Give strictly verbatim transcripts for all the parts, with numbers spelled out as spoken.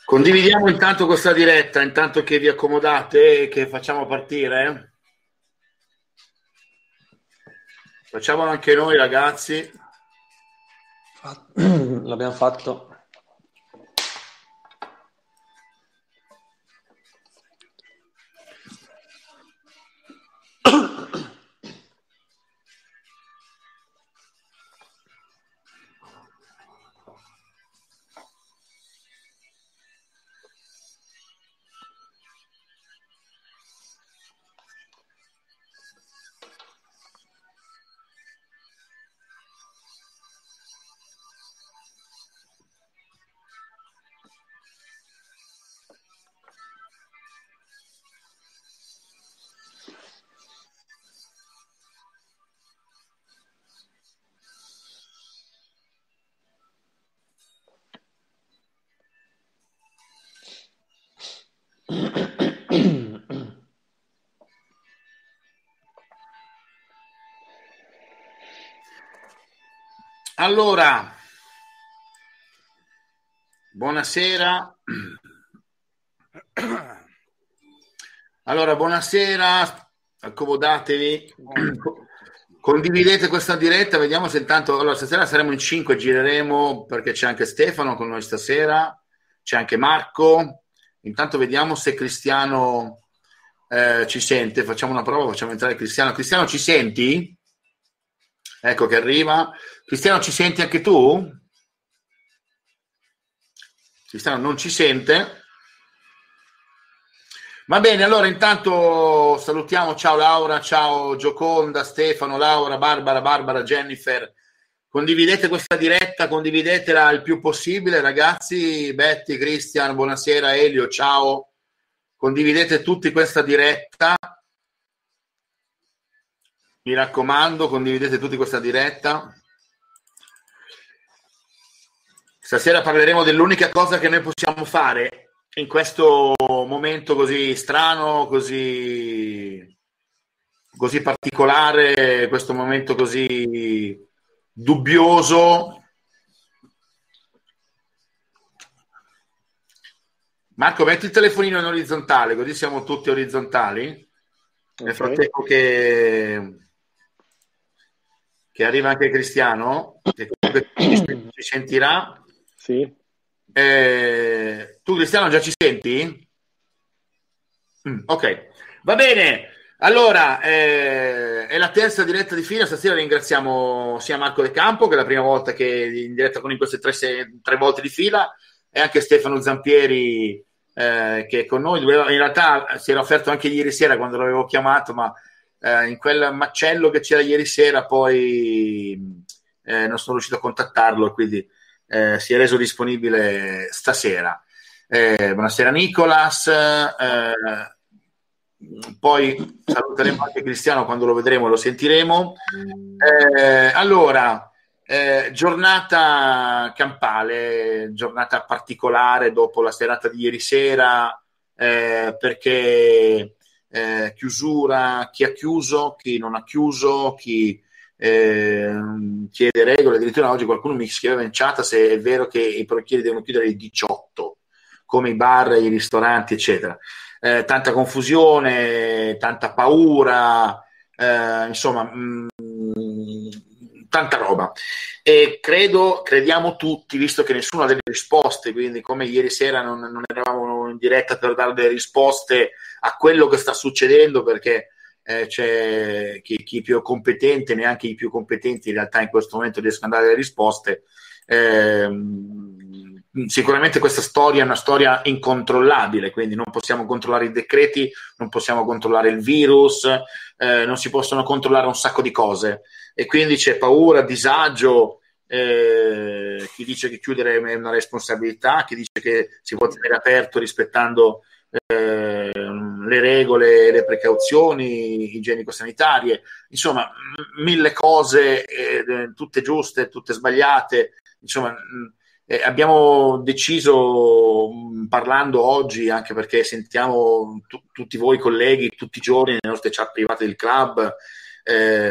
Condividiamo intanto questa diretta, intanto che vi accomodate e che facciamo partire. Facciamolo anche noi, ragazzi. L'abbiamo fatto. Allora, buonasera. Allora, buonasera, accomodatevi, condividete questa diretta, vediamo se intanto, allora stasera saremo in cinque, gireremo perché c'è anche Stefano con noi stasera, c'è anche Marco, intanto vediamo se Cristiano eh, ci sente, facciamo una prova, facciamo entrare Cristiano. Cristiano, ci senti? Ecco che arriva. Cristiano, ci senti anche tu? Cristiano non ci sente. Va bene, allora intanto salutiamo, ciao Laura, ciao Gioconda, Stefano, Laura, Barbara, Barbara, Jennifer. Condividete questa diretta, condividetela il più possibile, ragazzi. Betty, Cristian, buonasera, Elio, ciao. Condividete tutti questa diretta. Mi raccomando, condividete tutti questa diretta. Stasera parleremo dell'unica cosa che noi possiamo fare in questo momento così strano, così, così particolare, questo momento così dubbioso. Marco, metti il telefonino in orizzontale, così siamo tutti orizzontali. Nel Okay. frattempo che, che arriva anche Cristiano, che comunque ci sentirà. Sì. Eh, tu Cristiano già ci senti? Mm, ok, va bene. Allora, eh, è la terza diretta di fila. Stasera ringraziamo sia Marco De Campo, che è la prima volta che è in diretta con noi queste tre, se, tre volte di fila, e anche Stefano Zampieri, eh, che è con noi. Doveva, in realtà si era offerto anche ieri sera quando l'avevo chiamato, ma eh, in quel macello che c'era ieri sera poi eh, non sono riuscito a contattarlo, quindi eh, si è reso disponibile stasera. Eh, buonasera Nicolas. Eh, poi saluteremo anche Cristiano quando lo vedremo, lo sentiremo. Eh, allora, eh, giornata campale, giornata particolare dopo la serata di ieri sera, eh, perché eh, chiusura, chi ha chiuso, chi non ha chiuso, chi eh, chiede regole. Addirittura oggi qualcuno mi scriveva in chat se è vero che i parrucchieri devono chiudere alle diciotto, come i bar, i ristoranti, eccetera. Eh, tanta confusione, tanta paura, eh, insomma, mh, tanta roba. E credo, crediamo tutti, visto che nessuno ha delle risposte, quindi come ieri sera non, non eravamo in diretta per dare delle risposte a quello che sta succedendo, perché eh, c'è chi, chi è più competente, neanche i più competenti in realtà in questo momento riescono a dare delle risposte. Eh, sicuramente questa storia è una storia incontrollabile, quindi non possiamo controllare i decreti, non possiamo controllare il virus, eh, non si possono controllare un sacco di cose, e quindi c'è paura, disagio, eh, chi dice che chiudere è una responsabilità, chi dice che si può tenere aperto rispettando eh, le regole, le precauzioni igienico-sanitarie, insomma m- mille cose, eh, tutte giuste, tutte sbagliate. Insomma, eh, abbiamo deciso, mh, parlando oggi, anche perché sentiamo tu- tutti voi colleghi tutti i giorni nelle nostre chat private del club, eh,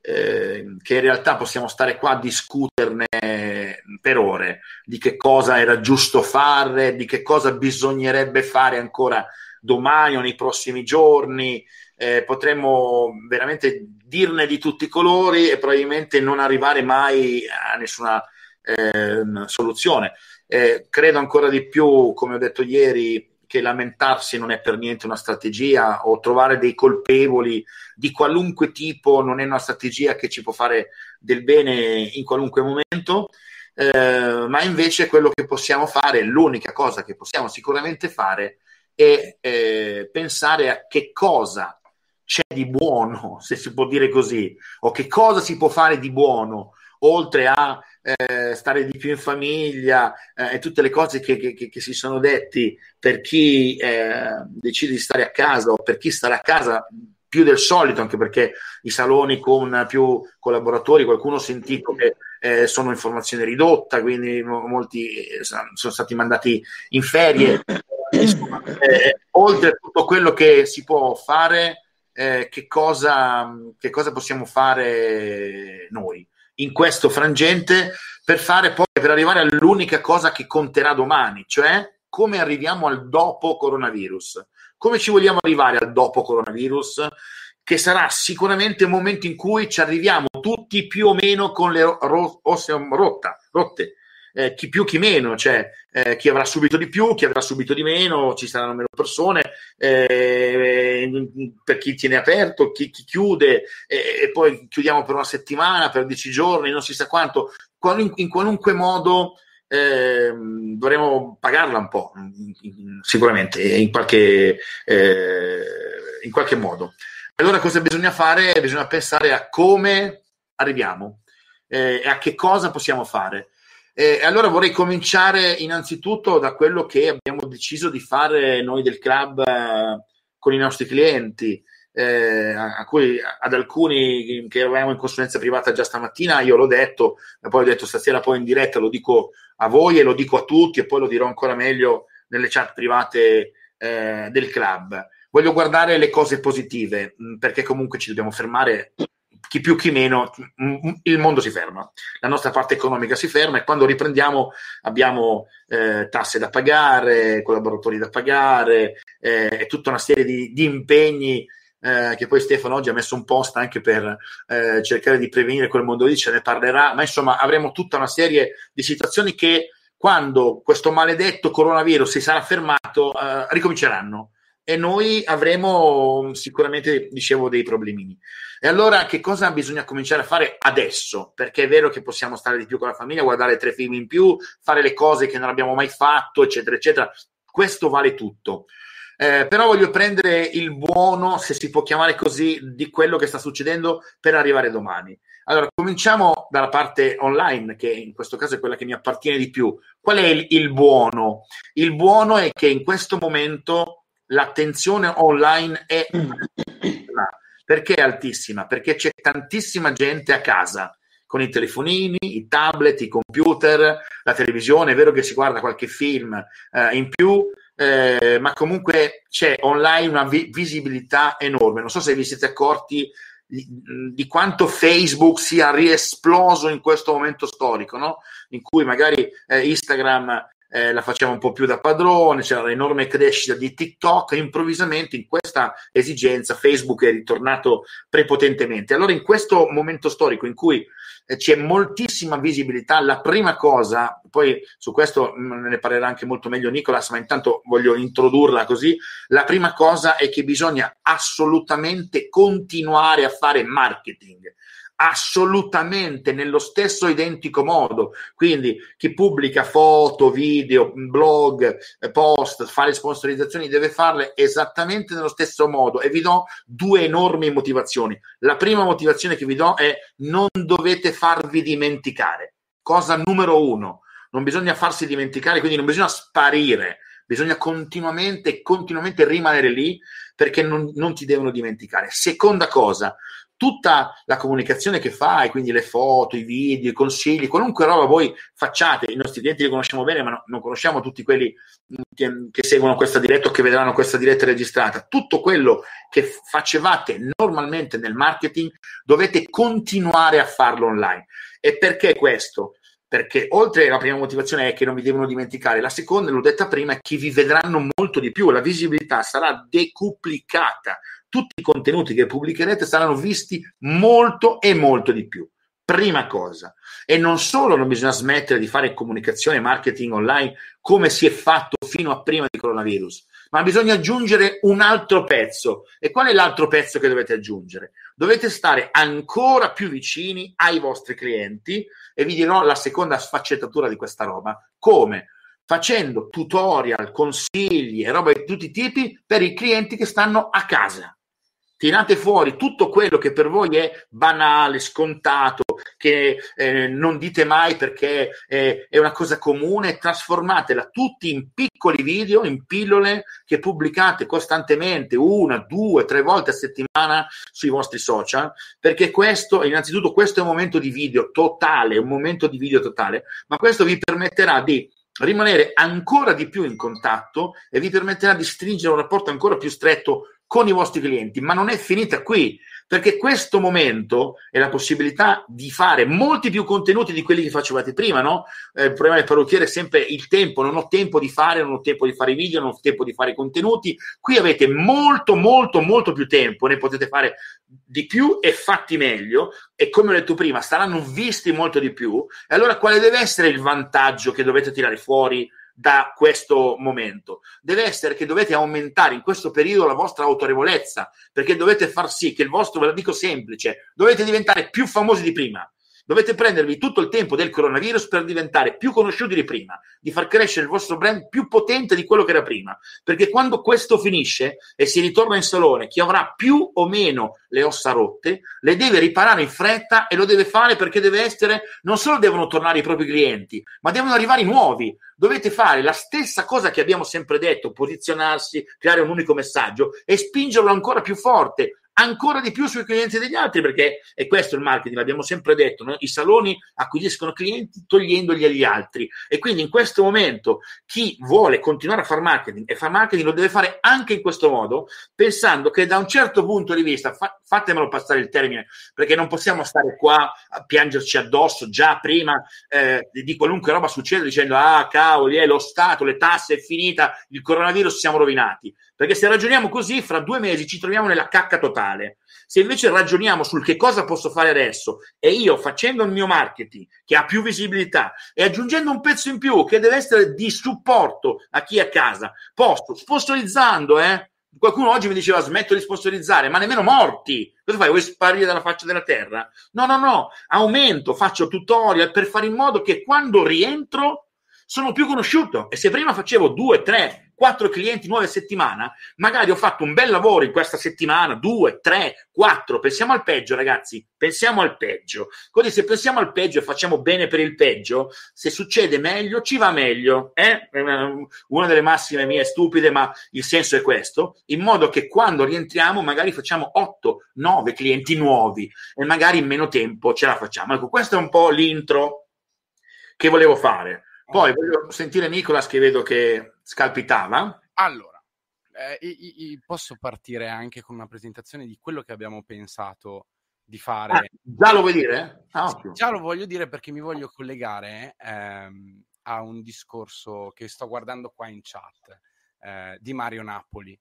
eh, che in realtà possiamo stare qua a discuterne per ore, di che cosa era giusto fare, di che cosa bisognerebbe fare ancora domani o nei prossimi giorni. Eh, potremmo veramente dirne di tutti i colori e probabilmente non arrivare mai a nessuna eh, soluzione. Eh, credo ancora di più, come ho detto ieri, che lamentarsi non è per niente una strategia, o trovare dei colpevoli di qualunque tipo non è una strategia che ci può fare del bene in qualunque momento, eh, ma invece quello che possiamo fare, l'unica cosa che possiamo sicuramente fare è eh, pensare a che cosa c'è di buono, se si può dire così, o che cosa si può fare di buono, oltre a eh, stare di più in famiglia eh, e tutte le cose che, che, che si sono detti per chi eh, decide di stare a casa, o per chi starà a casa più del solito, anche perché i saloni con più collaboratori, qualcuno ho sentito che eh, sono in formazione ridotta, quindi molti eh, sono stati mandati in ferie. Insomma, eh, oltre a tutto quello che si può fare, eh, che cosa, che cosa possiamo fare noi in questo frangente per fare poi, per arrivare all'unica cosa che conterà domani, cioè come arriviamo al dopo coronavirus, come ci vogliamo arrivare al dopo coronavirus, che sarà sicuramente un momento in cui ci arriviamo tutti più o meno con le ro- ossa rotta, rotte, eh, chi più chi meno, cioè eh, chi avrà subito di più, chi avrà subito di meno, ci saranno meno persone, eh, per chi tiene aperto, chi, chi chiude, eh, e poi chiudiamo per una settimana, per dieci giorni, non si sa quanto, in, in qualunque modo eh, dovremo pagarla un po', sicuramente, in qualche, eh, in qualche modo. Allora cosa bisogna fare? Bisogna pensare a come arriviamo eh, e a che cosa possiamo fare. E allora vorrei cominciare innanzitutto da quello che abbiamo deciso di fare noi del club eh, con i nostri clienti, eh, a cui ad alcuni che eravamo in consulenza privata già stamattina io l'ho detto, e poi ho detto stasera poi in diretta lo dico a voi e lo dico a tutti, e poi lo dirò ancora meglio nelle chat private eh, del club. Voglio guardare le cose positive, perché comunque ci dobbiamo fermare, chi più chi meno, il mondo si ferma, la nostra parte economica si ferma, e quando riprendiamo abbiamo eh, tasse da pagare, collaboratori da pagare, eh, tutta una serie di, di impegni eh, che poi Stefano oggi ha messo un post anche per eh, cercare di prevenire quel mondo lì, ce ne parlerà, ma insomma avremo tutta una serie di situazioni che quando questo maledetto coronavirus si sarà fermato eh, ricominceranno. E noi avremo sicuramente, dicevo, dei problemini. E allora che cosa bisogna cominciare a fare adesso? Perché è vero che possiamo stare di più con la famiglia, guardare tre film in più, fare le cose che non abbiamo mai fatto, eccetera, eccetera. Questo vale tutto. Eh, però voglio prendere il buono, se si può chiamare così, di quello che sta succedendo per arrivare domani. Allora, cominciamo dalla parte online, che in questo caso è quella che mi appartiene di più. Qual è il, il buono? Il buono è che in questo momento l'attenzione online è altissima. Perché è altissima? Perché c'è tantissima gente a casa con i telefonini, i tablet, i computer, la televisione. È vero che si guarda qualche film eh, in più, eh, ma comunque c'è online una vi- visibilità enorme. Non so se vi siete accorti di, di quanto Facebook sia riesploso in questo momento storico, no? In cui magari eh, Instagram Eh, la facciamo un po' più da padrone, c'era l'enorme crescita di TikTok, e improvvisamente in questa esigenza Facebook è ritornato prepotentemente. Allora in questo momento storico in cui eh, c'è moltissima visibilità, la prima cosa, poi su questo mh, ne parlerà anche molto meglio Nicolas, ma intanto voglio introdurla così, la prima cosa è che bisogna assolutamente continuare a fare marketing, assolutamente nello stesso identico modo. Quindi chi pubblica foto, video, blog, post, fa le sponsorizzazioni deve farle esattamente nello stesso modo, e vi do due enormi motivazioni. La prima motivazione che vi do è: non dovete farvi dimenticare. Cosa numero uno, non bisogna farsi dimenticare, quindi non bisogna sparire, bisogna continuamente continuamente rimanere lì, perché non, non ti devono dimenticare. Seconda cosa, tutta la comunicazione che fai, quindi le foto, i video, i consigli, qualunque roba voi facciate, i nostri clienti li conosciamo bene, ma no, non conosciamo tutti quelli che, che seguono questa diretta o che vedranno questa diretta registrata. Tutto quello che facevate normalmente nel marketing dovete continuare a farlo online. E perché questo? Perché oltre la prima motivazione è che non vi devono dimenticare, la seconda, l'ho detta prima, è che vi vedranno molto di più, la visibilità sarà decuplicata, tutti i contenuti che pubblicherete saranno visti molto e molto di più. Prima cosa. E non solo non bisogna smettere di fare comunicazione e marketing online come si è fatto fino a prima di coronavirus, ma bisogna aggiungere un altro pezzo. E qual è l'altro pezzo che dovete aggiungere? Dovete stare ancora più vicini ai vostri clienti, e vi dirò la seconda sfaccettatura di questa roba. Come? Facendo tutorial, consigli e roba di tutti i tipi per i clienti che stanno a casa. Tirate fuori tutto quello che per voi è banale, scontato, che eh, non dite mai perché eh, è una cosa comune, trasformatela tutti in piccoli video, in pillole che pubblicate costantemente una, due, tre volte a settimana sui vostri social, perché questo, innanzitutto questo è un momento di video totale, un momento di video totale, ma questo vi permetterà di rimanere ancora di più in contatto e vi permetterà di stringere un rapporto ancora più stretto con i vostri clienti. Ma non è finita qui, perché questo momento è la possibilità di fare molti più contenuti di quelli che facevate prima, no? Eh, il problema del parrucchiere è sempre il tempo, non ho tempo di fare, non ho tempo di fare i video, non ho tempo di fare i contenuti. Qui avete molto, molto, molto più tempo, ne potete fare di più e fatti meglio, e come ho detto prima, saranno visti molto di più. E allora quale deve essere il vantaggio che dovete tirare fuori da questo momento? Deve essere che dovete aumentare in questo periodo la vostra autorevolezza, perché dovete far sì che il vostro, ve lo dico semplice, dovete diventare più famosi di prima. Dovete prendervi tutto il tempo del coronavirus per diventare più conosciuti di prima, di far crescere il vostro brand più potente di quello che era prima, perché quando questo finisce e si ritorna in salone, chi avrà più o meno le ossa rotte le deve riparare in fretta, e lo deve fare perché deve essere, non solo devono tornare i propri clienti, ma devono arrivare i nuovi. Dovete fare la stessa cosa che abbiamo sempre detto, posizionarsi, creare un unico messaggio e spingerlo ancora più forte, ancora di più sui clienti degli altri, perché è questo il marketing, l'abbiamo sempre detto, no? I saloni acquisiscono clienti togliendogli agli altri, e quindi in questo momento chi vuole continuare a fare marketing e fare marketing lo deve fare anche in questo modo, pensando che da un certo punto di vista, fa- fatemelo passare il termine, perché non possiamo stare qua a piangerci addosso già prima eh, di qualunque roba succeda, dicendo ah cavoli, è lo Stato, le tasse, è finita, il coronavirus, siamo rovinati. Perché se ragioniamo così, fra due mesi ci troviamo nella cacca totale. Se invece ragioniamo sul che cosa posso fare adesso, e io facendo il mio marketing che ha più visibilità e aggiungendo un pezzo in più che deve essere di supporto a chi è a casa, posso, sponsorizzando, eh? Qualcuno oggi mi diceva smetto di sponsorizzare, ma nemmeno morti. Cosa fai? Vuoi sparire dalla faccia della terra? No, no, no. Aumento, faccio tutorial per fare in modo che quando rientro sono più conosciuto. E se prima facevo due, tre, quattro clienti nuove a settimana, magari ho fatto un bel lavoro in questa settimana, due, tre, quattro, pensiamo al peggio ragazzi, pensiamo al peggio. Così se pensiamo al peggio e facciamo bene per il peggio, se succede meglio, ci va meglio. Eh? Una delle massime mie stupide, ma il senso è questo, in modo che quando rientriamo magari facciamo otto, nove clienti nuovi e magari in meno tempo ce la facciamo. Ecco, questo è un po' l'intro che volevo fare. Poi voglio sentire Nicolas, che vedo che scalpitava. Allora, eh, i, i, posso partire anche con una presentazione di quello che abbiamo pensato di fare. Ah, già lo vuoi dire? Ah, sì, già lo voglio dire perché mi voglio collegare ehm, a un discorso che sto guardando qua in chat eh, di Mario Napoli.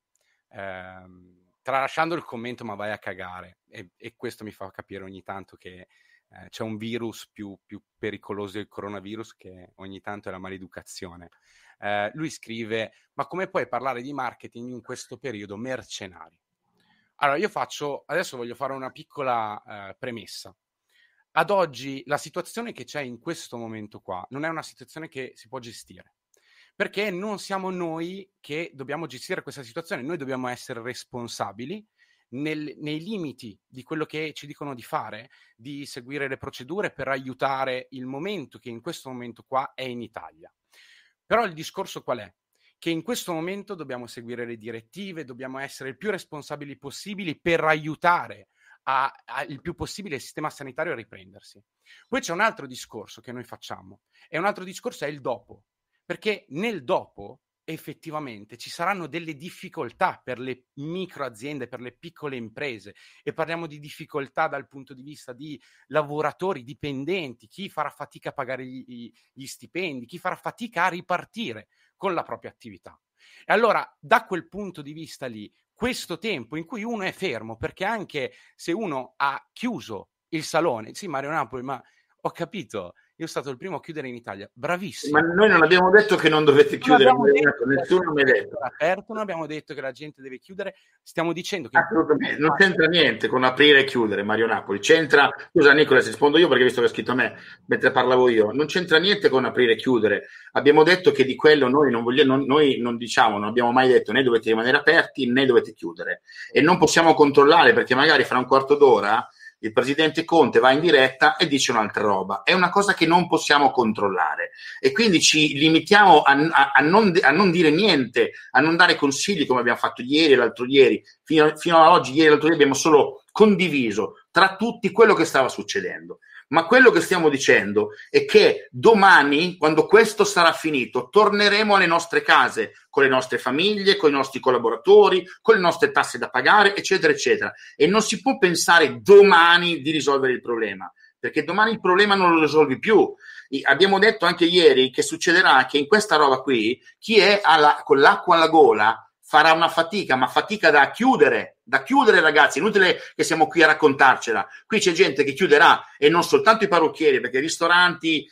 Eh, tralasciando il commento ma vai a cagare, e, e questo mi fa capire ogni tanto che Eh, c'è un virus più, più pericoloso del coronavirus, che ogni tanto è la maleducazione. Eh, lui scrive: ma come puoi parlare di marketing in questo periodo mercenario? Allora io faccio, adesso voglio fare una piccola eh, premessa. Ad oggi la situazione che c'è in questo momento qua non è una situazione che si può gestire, perché non siamo noi che dobbiamo gestire questa situazione, noi dobbiamo essere responsabili Nel, nei limiti di quello che ci dicono di fare, di seguire le procedure per aiutare il momento che in questo momento qua è in Italia. Però il discorso qual è? Che in questo momento dobbiamo seguire le direttive, dobbiamo essere il più responsabili possibili per aiutare a, a il più possibile il sistema sanitario a riprendersi. Poi c'è un altro discorso che noi facciamo, e un altro discorso è il dopo, perché nel dopo effettivamente ci saranno delle difficoltà per le micro aziende, per le piccole imprese, e parliamo di difficoltà dal punto di vista di lavoratori dipendenti, chi farà fatica a pagare gli, gli stipendi, chi farà fatica a ripartire con la propria attività. E allora da quel punto di vista lì, questo tempo in cui uno è fermo, perché anche se uno ha chiuso il salone, sì Mario Napoli, ma ho capito, io sono stato il primo a chiudere in Italia, bravissimo. Ma noi non abbiamo detto che non dovete chiudere, non detto, nessuno mi ha detto. Aperto, non abbiamo detto che la gente deve chiudere, stiamo dicendo che... Assolutamente, non c'entra niente con aprire e chiudere, Mario Napoli, c'entra, scusa Nicola, se rispondo io perché visto che ha scritto a me, mentre parlavo io, non c'entra niente con aprire e chiudere, abbiamo detto che di quello noi non vogliamo, non, noi non diciamo, non abbiamo mai detto né dovete rimanere aperti né dovete chiudere, e non possiamo controllare perché magari fra un quarto d'ora il presidente Conte va in diretta e dice un'altra roba. È una cosa che non possiamo controllare e quindi ci limitiamo a, a, a, non, a non dire niente, a non dare consigli come abbiamo fatto ieri e l'altro ieri. Fino, fino ad oggi, ieri e l'altro ieri abbiamo solo condiviso tra tutti quello che stava succedendo. Ma quello che stiamo dicendo è che domani, quando questo sarà finito, torneremo alle nostre case, con le nostre famiglie, con i nostri collaboratori, con le nostre tasse da pagare, eccetera, eccetera. E non si può pensare domani di risolvere il problema, perché domani il problema non lo risolvi più. Abbiamo detto anche ieri che succederà che in questa roba qui, chi è alla, con l'acqua alla gola farà una fatica, ma fatica da chiudere, da chiudere ragazzi, inutile che siamo qui a raccontarcela, qui c'è gente che chiuderà e non soltanto i parrucchieri, perché ristoranti,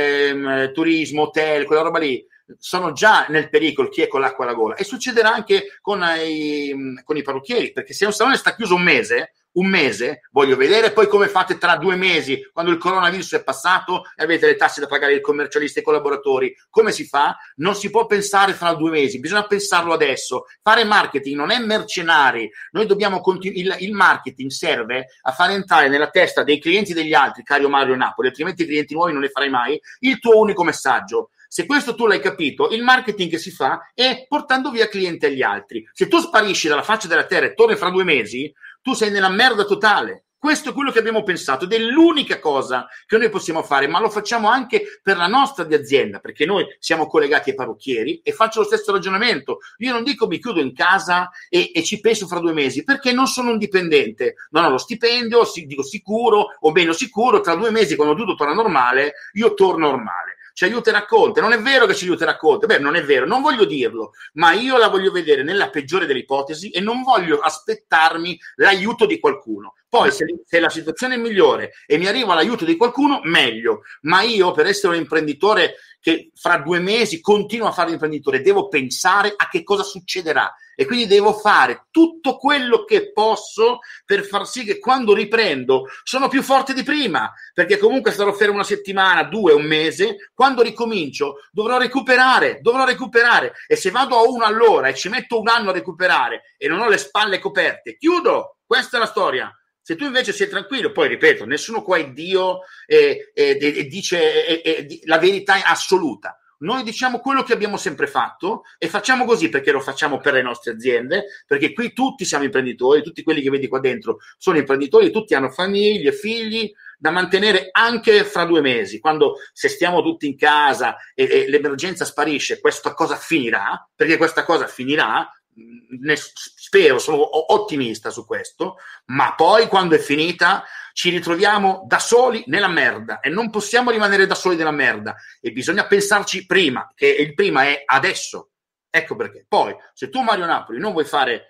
ehm, turismo, hotel, quella roba lì, sono già nel pericolo chi è con l'acqua alla gola, e succederà anche con i, con i parrucchieri, perché se un salone sta chiuso un mese, un mese, voglio vedere poi come fate tra due mesi, quando il coronavirus è passato e avete le tasse da pagare ai commercialisti e ai collaboratori, come si fa? Non si può pensare fra due mesi, bisogna pensarlo adesso. Fare marketing non è mercenari, noi dobbiamo continu- il, il marketing serve a far entrare nella testa dei clienti degli altri, caro Mario Napoli, altrimenti i clienti nuovi non ne farai mai, il tuo unico messaggio. Se questo tu l'hai capito, il marketing che si fa è portando via clienti agli altri. Se tu sparisci dalla faccia della terra e torni fra due mesi, tu sei nella merda totale. Questo è quello che abbiamo pensato ed è l'unica cosa che noi possiamo fare, ma lo facciamo anche per la nostra di azienda, perché noi siamo collegati ai parrucchieri e faccio lo stesso ragionamento. Io non dico mi chiudo in casa e, e ci penso fra due mesi, perché non sono un dipendente, non ho lo stipendio, si, dico sicuro o meno sicuro, tra due mesi quando tutto torna normale, io torno normale. Ci aiuterà Conte, non è vero che ci aiuterà Conte, beh non è vero, non voglio dirlo, ma io la voglio vedere nella peggiore delle ipotesi e non voglio aspettarmi l'aiuto di qualcuno. Poi se, se la situazione è migliore e mi arriva l'aiuto di qualcuno, meglio, ma io per essere un imprenditore che fra due mesi continua a fare l'imprenditore, devo pensare a che cosa succederà e quindi devo fare tutto quello che posso per far sì che quando riprendo sono più forte di prima, perché comunque starò fermo una settimana, due, un mese, quando ricomincio dovrò recuperare, dovrò recuperare e se vado a uno all'ora e ci metto un anno a recuperare e non ho le spalle coperte, chiudo, questa è la storia. Se tu invece sei tranquillo, poi ripeto, nessuno qua è Dio e, e, e dice e, e, la verità è assoluta. Noi diciamo quello che abbiamo sempre fatto e facciamo così perché lo facciamo per le nostre aziende, perché qui tutti siamo imprenditori, tutti quelli che vedi qua dentro sono imprenditori, tutti hanno famiglie, figli da mantenere anche fra due mesi, quando se stiamo tutti in casa e, e l'emergenza sparisce, questa cosa finirà, perché questa cosa finirà, ne spero, sono ottimista su questo, ma poi quando è finita ci ritroviamo da soli nella merda e non possiamo rimanere da soli nella merda e bisogna pensarci prima, che il prima è adesso. Ecco perché. Poi se tu Mario Napoli non vuoi fare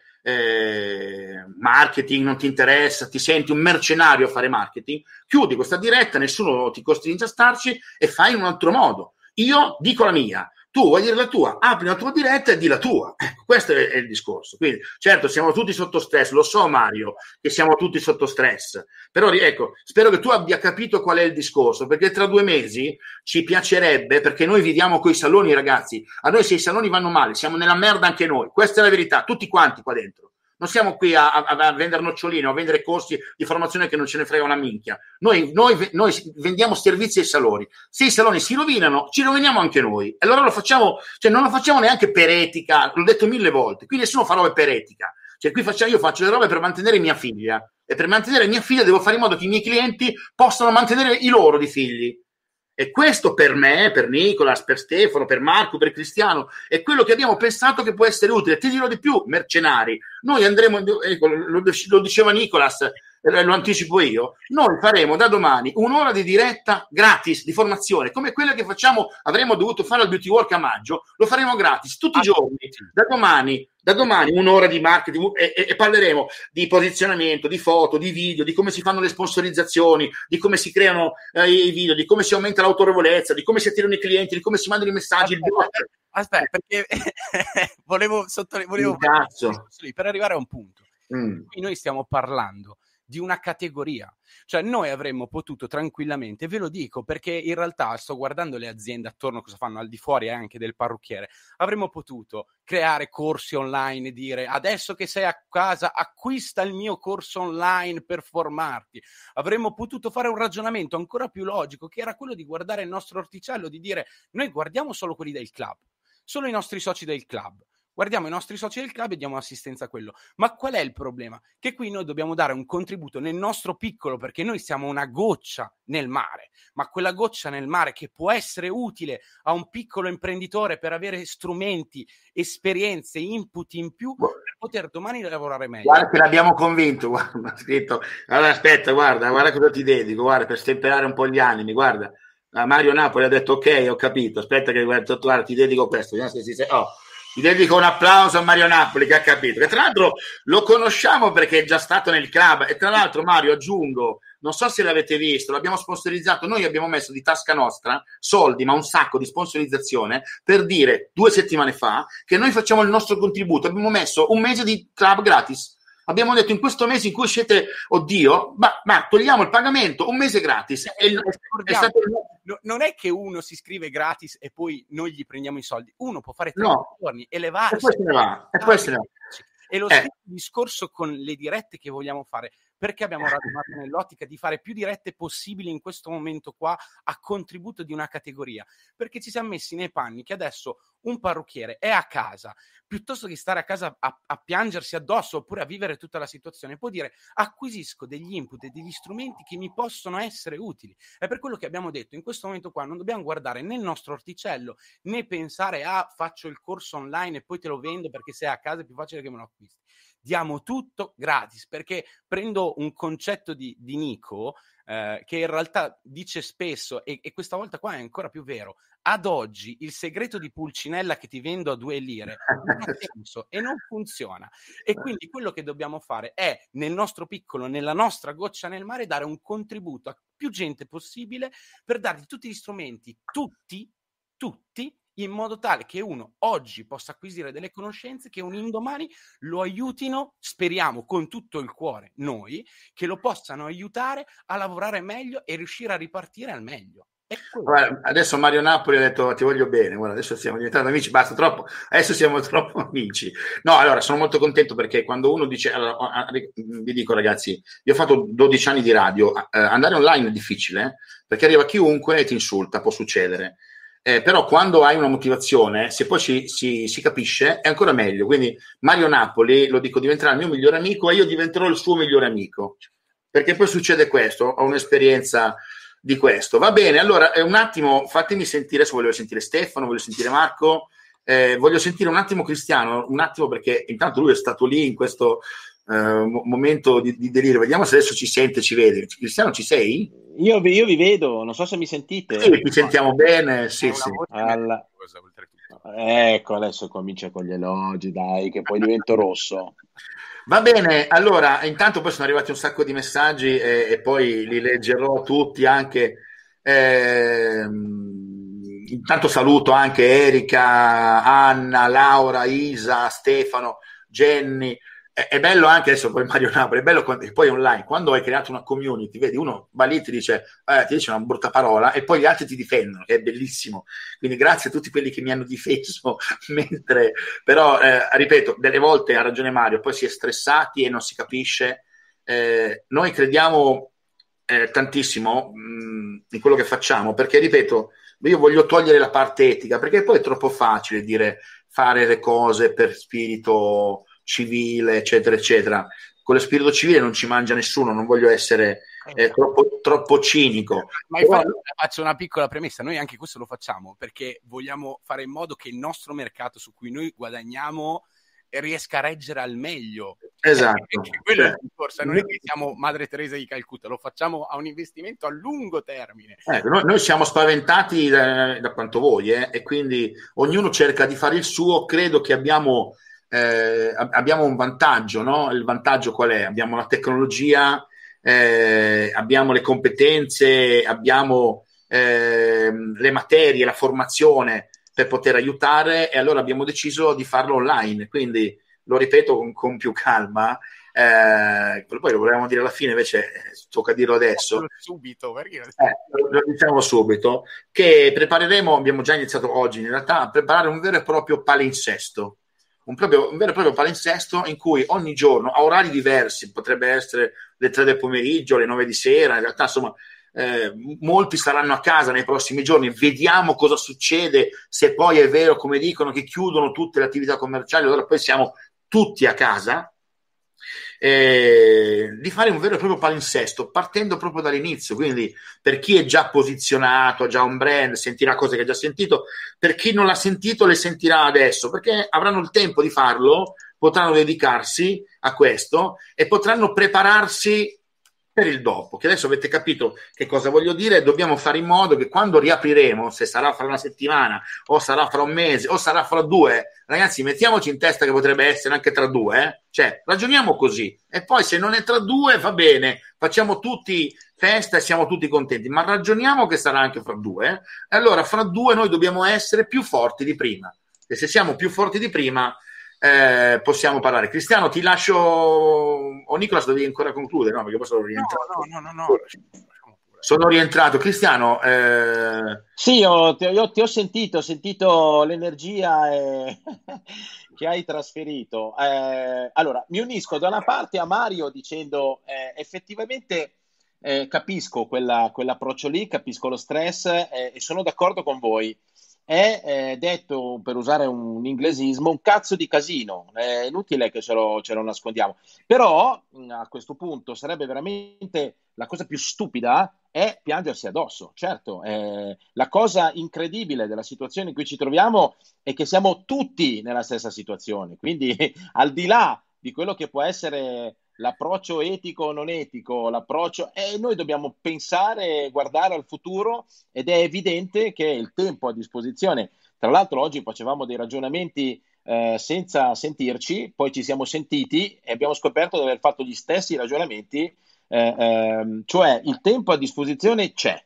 eh, marketing, non ti interessa, ti senti un mercenario a fare marketing, chiudi questa diretta, nessuno ti costringe a starci e fai in un altro modo. Io dico la mia, tu vuoi dire la tua, apri la tua diretta e di la tua. Ecco, questo è, è il discorso. Quindi, certo, siamo tutti sotto stress, lo so Mario, che siamo tutti sotto stress, però ecco, spero che tu abbia capito qual è il discorso, perché tra due mesi ci piacerebbe, perché noi viviamo coi saloni, ragazzi, a noi se i saloni vanno male, siamo nella merda anche noi, questa è la verità, tutti quanti qua dentro. Non siamo qui a, a, a vendere noccioline o a vendere corsi di formazione che non ce ne frega una minchia. Noi, noi, noi vendiamo servizi ai saloni. Se i saloni si rovinano, ci roviniamo anche noi. E allora lo facciamo, cioè non lo facciamo neanche per etica, l'ho detto mille volte. Qui nessuno fa robe per etica. Cioè qui facciamo, io faccio le robe per mantenere mia figlia e per mantenere mia figlia devo fare in modo che i miei clienti possano mantenere i loro di figli. E questo per me, per Nicolas, per Stefano, per Marco, per Cristiano, è quello che abbiamo pensato che può essere utile. Ti dirò di più, mercenari. Noi andremo, ecco, lo, lo diceva Nicolas, eh, lo anticipo io, noi faremo da domani un'ora di diretta gratis di formazione, come quella che facciamo, avremmo dovuto fare al Beauty Work a maggio, lo faremo gratis tutti i giorni, da domani, da domani un'ora di marketing e, e, e parleremo di posizionamento, di foto, di video, di come si fanno le sponsorizzazioni, di come si creano eh, i video, di come si aumenta l'autorevolezza, di come si attirano i clienti, di come si mandano i messaggi. Aspetta, aspetta perché volevo sottolineare, volevo cazzo. per arrivare a un punto. Mm. Qui noi stiamo parlando di una categoria, cioè noi avremmo potuto tranquillamente, ve lo dico perché in realtà sto guardando le aziende attorno cosa fanno al di fuori anche del parrucchiere, avremmo potuto creare corsi online e dire adesso che sei a casa acquista il mio corso online per formarti, avremmo potuto fare un ragionamento ancora più logico che era quello di guardare il nostro orticello, di dire noi guardiamo solo quelli del club, solo i nostri soci del club. Guardiamo i nostri soci del club e diamo assistenza a quello. Ma qual è il problema? Che qui noi dobbiamo dare un contributo nel nostro piccolo, perché noi siamo una goccia nel mare, ma quella goccia nel mare che può essere utile a un piccolo imprenditore per avere strumenti, esperienze, input in più, per poter domani lavorare meglio. Guarda che l'abbiamo convinto, guarda, ha scritto, allora aspetta, guarda, guarda cosa ti dedico, guarda, per stemperare un po' gli animi, guarda, Mario Napoli ha detto ok, ho capito, aspetta che guarda, guarda ti dedico questo, oh. Ti dedico un applauso a Mario Napoli che ha capito, che tra l'altro lo conosciamo perché è già stato nel club e tra l'altro Mario aggiungo, non so se l'avete visto, l'abbiamo sponsorizzato, noi abbiamo messo di tasca nostra soldi, ma un sacco di sponsorizzazione per dire due settimane fa che noi facciamo il nostro contributo, abbiamo messo un mese di club gratis. Abbiamo detto in questo mese in cui siete, oddio, ma, ma togliamo il pagamento, un mese gratis. È, è, è stato... no, non è che uno si iscrive gratis e poi noi gli prendiamo i soldi. Uno può fare tre no. giorni e levarsi. E poi se ne va. E poi se ne va. E lo eh. stesso discorso con le dirette che vogliamo fare, perché abbiamo ragionato nell'ottica di fare più dirette possibili in questo momento qua a contributo di una categoria, perché ci siamo messi nei panni che adesso un parrucchiere è a casa, piuttosto che stare a casa a, a piangersi addosso oppure a vivere tutta la situazione, può dire acquisisco degli input e degli strumenti che mi possono essere utili. È per quello che abbiamo detto, in questo momento qua non dobbiamo guardare né il nostro orticello, né pensare a ah, faccio il corso online e poi te lo vendo perché sei a casa è più facile che me lo acquisti. Diamo tutto gratis, perché prendo un concetto di, di Nico eh, che in realtà dice spesso, e, e questa volta qua è ancora più vero, ad oggi il segreto di Pulcinella che ti vendo a due lire non ha senso e non funziona, e quindi quello che dobbiamo fare è nel nostro piccolo, nella nostra goccia nel mare, dare un contributo a più gente possibile per dargli tutti gli strumenti, tutti, tutti, in modo tale che uno oggi possa acquisire delle conoscenze che un indomani lo aiutino, speriamo con tutto il cuore noi, che lo possano aiutare a lavorare meglio e riuscire a ripartire al meglio. Guarda, adesso Mario Napoli ha detto ti voglio bene, guarda, adesso siamo diventati amici, basta troppo, adesso siamo troppo amici. No, allora sono molto contento perché quando uno dice, allora, vi dico ragazzi, io ho fatto dodici anni di radio, eh, andare online è difficile eh, perché arriva chiunque e ti insulta, può succedere. Eh, però quando hai una motivazione, se poi si, si, si capisce, è ancora meglio. Quindi Mario Napoli, lo dico, diventerà il mio migliore amico e io diventerò il suo migliore amico, perché poi succede questo, ho un'esperienza di questo. Va bene, allora eh, un attimo, fatemi sentire, se voglio sentire Stefano, voglio sentire Marco, eh, voglio sentire un attimo Cristiano, un attimo perché intanto lui è stato lì in questo eh, momento di, di delirio. Vediamo se adesso ci sente, ci vede. Cristiano, ci sei? Io vi, io vi vedo, non so se mi sentite. Sì, ti sentiamo bene, sì, sì. Alla... Ecco, adesso comincia con gli elogi, dai, che poi divento rosso. Va bene, allora, intanto poi sono arrivati un sacco di messaggi e, e poi li leggerò tutti anche. Eh, intanto saluto anche Erika, Anna, Laura, Isa, Stefano, Jenny. È bello anche adesso poi Mario Napoli, è bello quando, poi online, quando hai creato una community, vedi, uno va lì e ti dice, eh, ti dice una brutta parola e poi gli altri ti difendono, che è bellissimo. Quindi grazie a tutti quelli che mi hanno difeso, mentre però, eh, ripeto, delle volte ha ragione Mario, poi si è stressati e non si capisce. Eh, noi crediamo eh, tantissimo mh, in quello che facciamo, perché, ripeto, io voglio togliere la parte etica, perché poi è troppo facile dire fare le cose per spirito civile, eccetera, eccetera. con lo spirito civile non ci mangia nessuno, non voglio essere eh, troppo, troppo cinico. Ma infatti Però... faccio una piccola premessa, noi anche questo lo facciamo perché vogliamo fare in modo che il nostro mercato su cui noi guadagniamo riesca a reggere al meglio. Esatto. Perché quello cioè, è il discorso, non è che siamo Madre Teresa di Calcutta, lo facciamo a un investimento a lungo termine. Eh, noi, noi siamo spaventati da, da quanto voi, eh, e quindi ognuno cerca di fare il suo. Credo che abbiamo, eh, abbiamo un vantaggio, no? Il vantaggio qual è? Abbiamo la tecnologia, eh, abbiamo le competenze, abbiamo eh, le materie, la formazione per poter aiutare, e allora abbiamo deciso di farlo online, quindi lo ripeto con, con più calma, eh, poi lo volevamo dire alla fine, invece tocca dirlo adesso subito, perché... eh, lo, lo diciamo subito, che prepareremo, abbiamo già iniziato oggi in realtà, a preparare un vero e proprio palinsesto, un, proprio, un vero e proprio palinsesto in cui ogni giorno, a orari diversi, potrebbe essere le tre del pomeriggio, le nove di sera, in realtà insomma Eh, molti saranno a casa nei prossimi giorni, vediamo cosa succede, se poi è vero come dicono che chiudono tutte le attività commerciali, allora poi siamo tutti a casa, eh, di fare un vero e proprio palinsesto partendo proprio dall'inizio. Quindi per chi è già posizionato, ha già un brand, sentirà cose che ha già sentito, per chi non l'ha sentito le sentirà adesso, perché avranno il tempo di farlo, potranno dedicarsi a questo e potranno prepararsi per il dopo, che adesso avete capito che cosa voglio dire. Dobbiamo fare in modo che quando riapriremo, se sarà fra una settimana o sarà fra un mese o sarà fra due, ragazzi, mettiamoci in testa che potrebbe essere anche tra due, eh? Cioè ragioniamo così, e poi se non è tra due va bene, facciamo tutti festa e siamo tutti contenti, ma ragioniamo che sarà anche fra due, eh? E allora fra due noi dobbiamo essere più forti di prima, e se siamo più forti di prima Eh, possiamo parlare. Cristiano, ti lascio, o Nicolas devi ancora concludere, no? Perché poi sono rientrato. No, no, no, no, no. Sono rientrato. Cristiano, eh... sì, io ti, io ti ho sentito, ho sentito l'energia e... che hai trasferito. Eh, allora, mi unisco da una parte a Mario dicendo eh, effettivamente eh, capisco quella, quell'approccio lì, capisco lo stress eh, e sono d'accordo con voi. È eh, detto, per usare un inglesismo, un cazzo di casino, è inutile che ce lo, ce lo nascondiamo, però a questo punto sarebbe veramente la cosa più stupida è piangersi addosso. Certo, eh, la cosa incredibile della situazione in cui ci troviamo è che siamo tutti nella stessa situazione, quindi al di là di quello che può essere l'approccio etico o non etico, l'approccio, e noi dobbiamo pensare, guardare al futuro, ed è evidente che il tempo a disposizione, tra l'altro oggi facevamo dei ragionamenti eh, senza sentirci, poi ci siamo sentiti e abbiamo scoperto di aver fatto gli stessi ragionamenti, eh, ehm, cioè il tempo a disposizione c'è,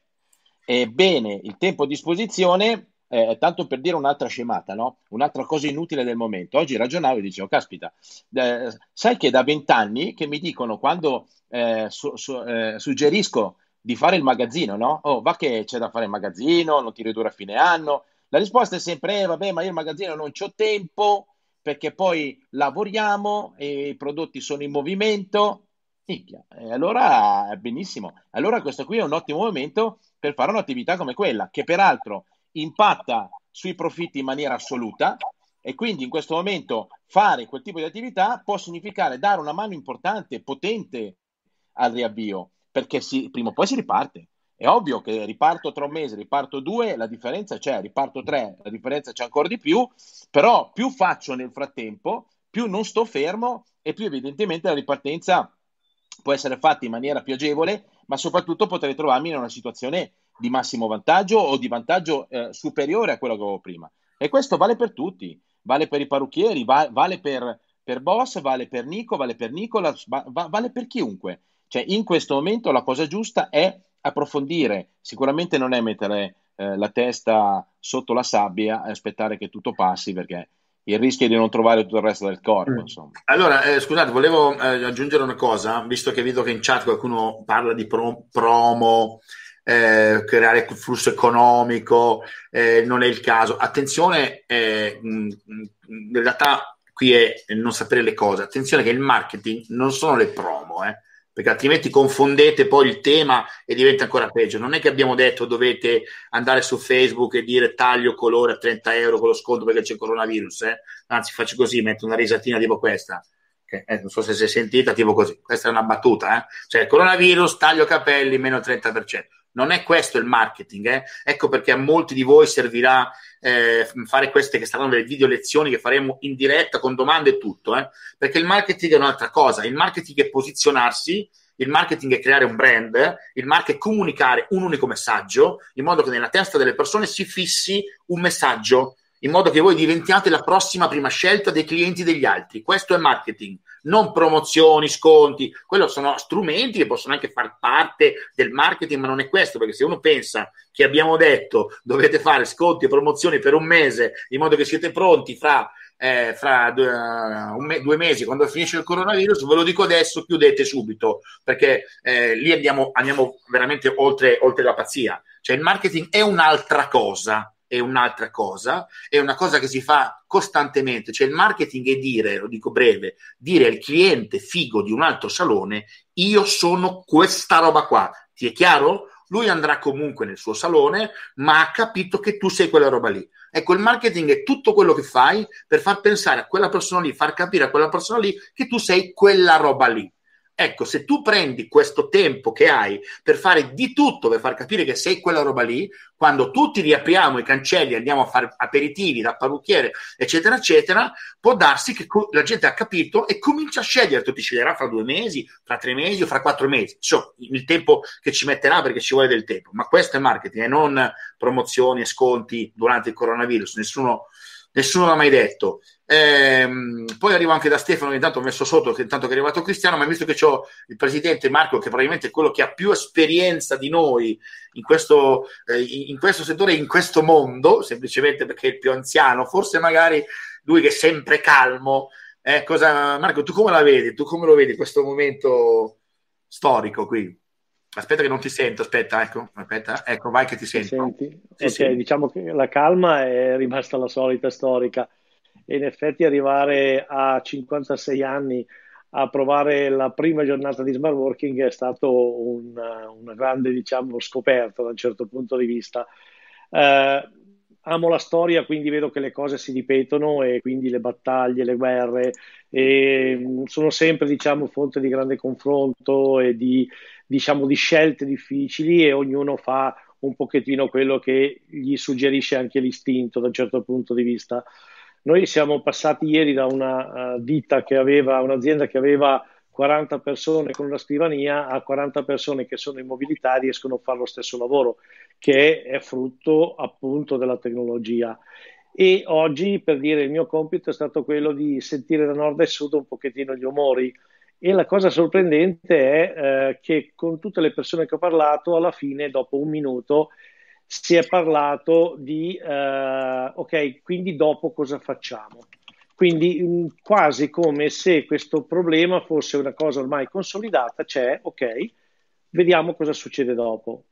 ebbene il tempo a disposizione Eh, tanto per dire un'altra scemata, no? Un'altra cosa inutile del momento. Oggi ragionavo e dicevo, caspita, eh, sai che da vent'anni che mi dicono quando eh, su, su, eh, suggerisco di fare il magazzino, no? Oh, va che c'è da fare il magazzino, non ti ridurre a fine anno. La risposta è sempre, eh, vabbè, ma io il magazzino non c'ho tempo, perché poi lavoriamo e i prodotti sono in movimento. Minchia, e allora è benissimo. Allora questo qui è un ottimo momento per fare un'attività come quella, che peraltro impatta sui profitti in maniera assoluta, e quindi in questo momento fare quel tipo di attività può significare dare una mano importante, potente al riavvio, perché si, prima o poi si riparte. È ovvio che riparto tra un mese, riparto due, la differenza c'è, riparto tre, la differenza c'è ancora di più, però più faccio nel frattempo, più non sto fermo e più evidentemente la ripartenza può essere fatta in maniera più agevole, ma soprattutto potrei trovarmi in una situazione di massimo vantaggio o di vantaggio eh, superiore a quello che avevo prima. E questo vale per tutti, vale per i parrucchieri, va, vale per, per Boss, vale per Nico, vale per Nicolas, va, va, vale per chiunque. Cioè in questo momento la cosa giusta è approfondire, sicuramente non è mettere eh, la testa sotto la sabbia e aspettare che tutto passi, perché il rischio è di non trovare tutto il resto del corpo, insomma. Allora, eh, scusate, volevo eh, aggiungere una cosa, visto che vedo che in chat qualcuno parla di pro- promo, eh, creare flusso economico, eh, non è il caso. Attenzione, eh, mh, in realtà qui è non sapere le cose. Attenzione che il marketing non sono le promo, eh, perché altrimenti confondete poi il tema e diventa ancora peggio. Non è che abbiamo detto dovete andare su Facebook e dire taglio colore a trenta euro con lo sconto perché c'è il coronavirus, eh? Anzi faccio così, metto una risatina tipo questa, che eh, non so se si è sentita, tipo così, questa è una battuta, eh? Cioè coronavirus, taglio capelli, meno trenta per cento. Non è questo il marketing, eh? Ecco perché a molti di voi servirà eh, fare queste che saranno delle video lezioni che faremo in diretta con domande e tutto, eh? Perché il marketing è un'altra cosa, il marketing è posizionarsi, il marketing è creare un brand, il marketing è comunicare un unico messaggio, in modo che nella testa delle persone si fissi un messaggio, in modo che voi diventiate la prossima prima scelta dei clienti degli altri. Questo è marketing, non promozioni, sconti. Quello sono strumenti che possono anche far parte del marketing, ma non è questo, perché se uno pensa che abbiamo detto dovete fare sconti e promozioni per un mese, in modo che siete pronti fra, eh, fra due, uh, un me- due mesi, quando finisce il coronavirus, ve lo dico adesso, chiudete subito, perché eh, lì andiamo, andiamo veramente oltre, oltre la pazzia. Cioè il marketing è un'altra cosa, è un'altra cosa, è una cosa che si fa costantemente, cioè il marketing è dire, lo dico breve, dire al cliente figo di un altro salone, io sono questa roba qua, ti è chiaro? Lui andrà comunque nel suo salone, ma ha capito che tu sei quella roba lì. Ecco, il marketing è tutto quello che fai per far pensare a quella persona lì, far capire a quella persona lì che tu sei quella roba lì. Ecco, se tu prendi questo tempo che hai per fare di tutto per far capire che sei quella roba lì, quando tutti riapriamo i cancelli, andiamo a fare aperitivi da parrucchiere, eccetera, eccetera, può darsi che la gente ha capito e comincia a scegliere. Tu ti sceglierà fra due mesi, fra tre mesi o fra quattro mesi. Insomma, il tempo che ci metterà, perché ci vuole del tempo. Ma questo è marketing e non promozioni e sconti durante il coronavirus. Nessuno... Nessuno l'ha mai detto. Ehm, poi arrivo anche da Stefano, intanto ho messo sotto che intanto che è arrivato Cristiano, ma visto che c'ho il presidente Marco, che probabilmente è quello che ha più esperienza di noi in questo, eh, in questo settore, in questo mondo, semplicemente perché è il più anziano, forse magari lui che è sempre calmo. Eh, cosa, Marco, tu come la vedi? Tu come lo vedi questo momento storico qui? Aspetta che non ti sento, aspetta, ecco, aspetta, ecco, vai che ti sento. Senti? Sì, Ok, sì. diciamo che la calma è rimasta la solita storica e in effetti arrivare a cinquantasei anni a provare la prima giornata di smart working è stato una, una grande, diciamo, scoperta da un certo punto di vista. Eh, amo la storia, quindi vedo che le cose si ripetono e quindi le battaglie, le guerre e sono sempre, diciamo, fonte di grande confronto e di, diciamo, di scelte difficili e ognuno fa un pochettino quello che gli suggerisce anche l'istinto da un certo punto di vista. Noi siamo passati ieri da una uh, ditta che aveva, un'azienda che aveva quaranta persone con una scrivania a quaranta persone che sono in mobilità e riescono a fare lo stesso lavoro, che è frutto appunto della tecnologia. E oggi, per dire, il mio compito è stato quello di sentire da nord e sud un pochettino gli umori. E la cosa sorprendente è eh, che con tutte le persone che ho parlato, alla fine, dopo un minuto, si è parlato di eh, ok, quindi dopo cosa facciamo? Quindi mh, quasi come se questo problema fosse una cosa ormai consolidata, c'è, ok, vediamo cosa succede dopo.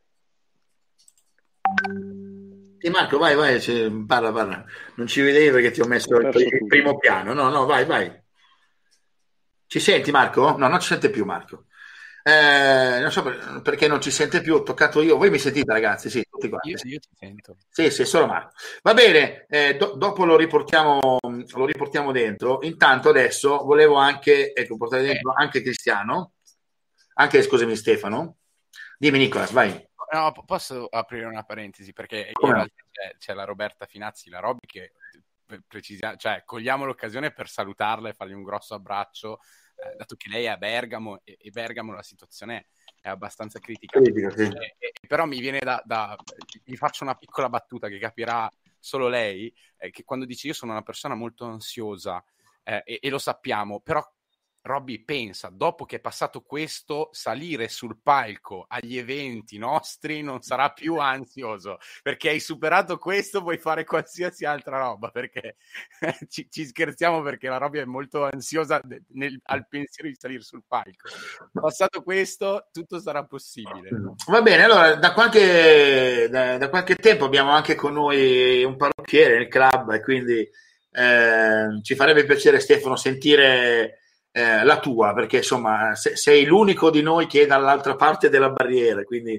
Sì, Marco, vai, vai, cioè, parla, parla. Non ci vedevi perché ti ho messo il, il primo piano. No, no, vai, vai. Ci senti, Marco? No, non ci sente più, Marco. Eh, non so per, perché non ci sente più, ho toccato io. Voi mi sentite, ragazzi? Sì, tutti quanti. Io, io ti sento. Sì, sì, solo Marco. Va bene, eh, do, dopo lo riportiamo, lo riportiamo dentro. Intanto adesso volevo anche, ecco, portare dentro eh. anche Cristiano, anche, scusami, Stefano. Dimmi, Nicolas, vai. No, posso aprire una parentesi, perché in realtà c'è, c'è la Roberta Finazzi, la Robby, che precisa, cioè cogliamo l'occasione per salutarla e fargli un grosso abbraccio, eh, dato che lei è a Bergamo e, e Bergamo la situazione è abbastanza critica. critica sì. eh, eh, però mi viene da, da gli faccio una piccola battuta che capirà solo lei, eh, che quando dice io sono una persona molto ansiosa, eh, e, e lo sappiamo, però Robby pensa, dopo che è passato questo, salire sul palco agli eventi nostri non sarà più ansioso, perché hai superato questo, puoi fare qualsiasi altra roba, perché ci, ci scherziamo, perché la Robby è molto ansiosa nel, al pensiero di salire sul palco. Passato questo, tutto sarà possibile. Va bene, allora da qualche, da, da qualche tempo abbiamo anche con noi un parrucchiere nel club e quindi eh, ci farebbe piacere, Stefano, sentire Eh, la tua, perché insomma se, sei l'unico di noi che è dall'altra parte della barriera, quindi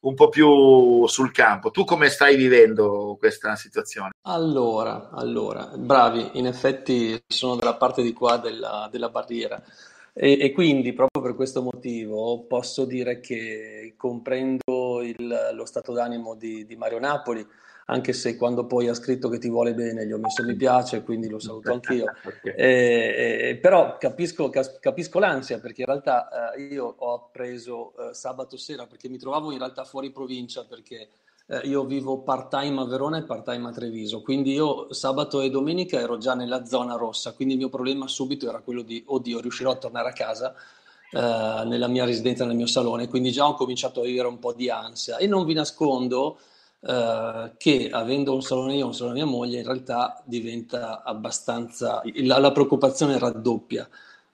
un po' più sul campo. Tu come stai vivendo questa situazione? Allora, allora, bravi, in effetti sono dalla parte di qua della, della barriera e, e quindi proprio per questo motivo posso dire che comprendo il- lo stato d'animo di, di Mario Napoli, anche se quando poi ha scritto che ti vuole bene gli ho messo mi piace, quindi lo saluto anch'io. Ok. Eh, eh, però capisco, cas- capisco l'ansia perché in realtà eh, io ho preso eh, sabato sera perché mi trovavo in realtà fuori provincia perché eh, io vivo part-time a Verona e part-time a Treviso, quindi io sabato e domenica ero già nella zona rossa, quindi il mio problema subito era quello di, oddio, riuscirò a tornare a casa eh, nella mia residenza, nel mio salone, quindi già ho cominciato a vivere un po' di ansia e non vi nascondo eh, che avendo un salone io e un salone mia moglie in realtà diventa abbastanza, la, la preoccupazione raddoppia.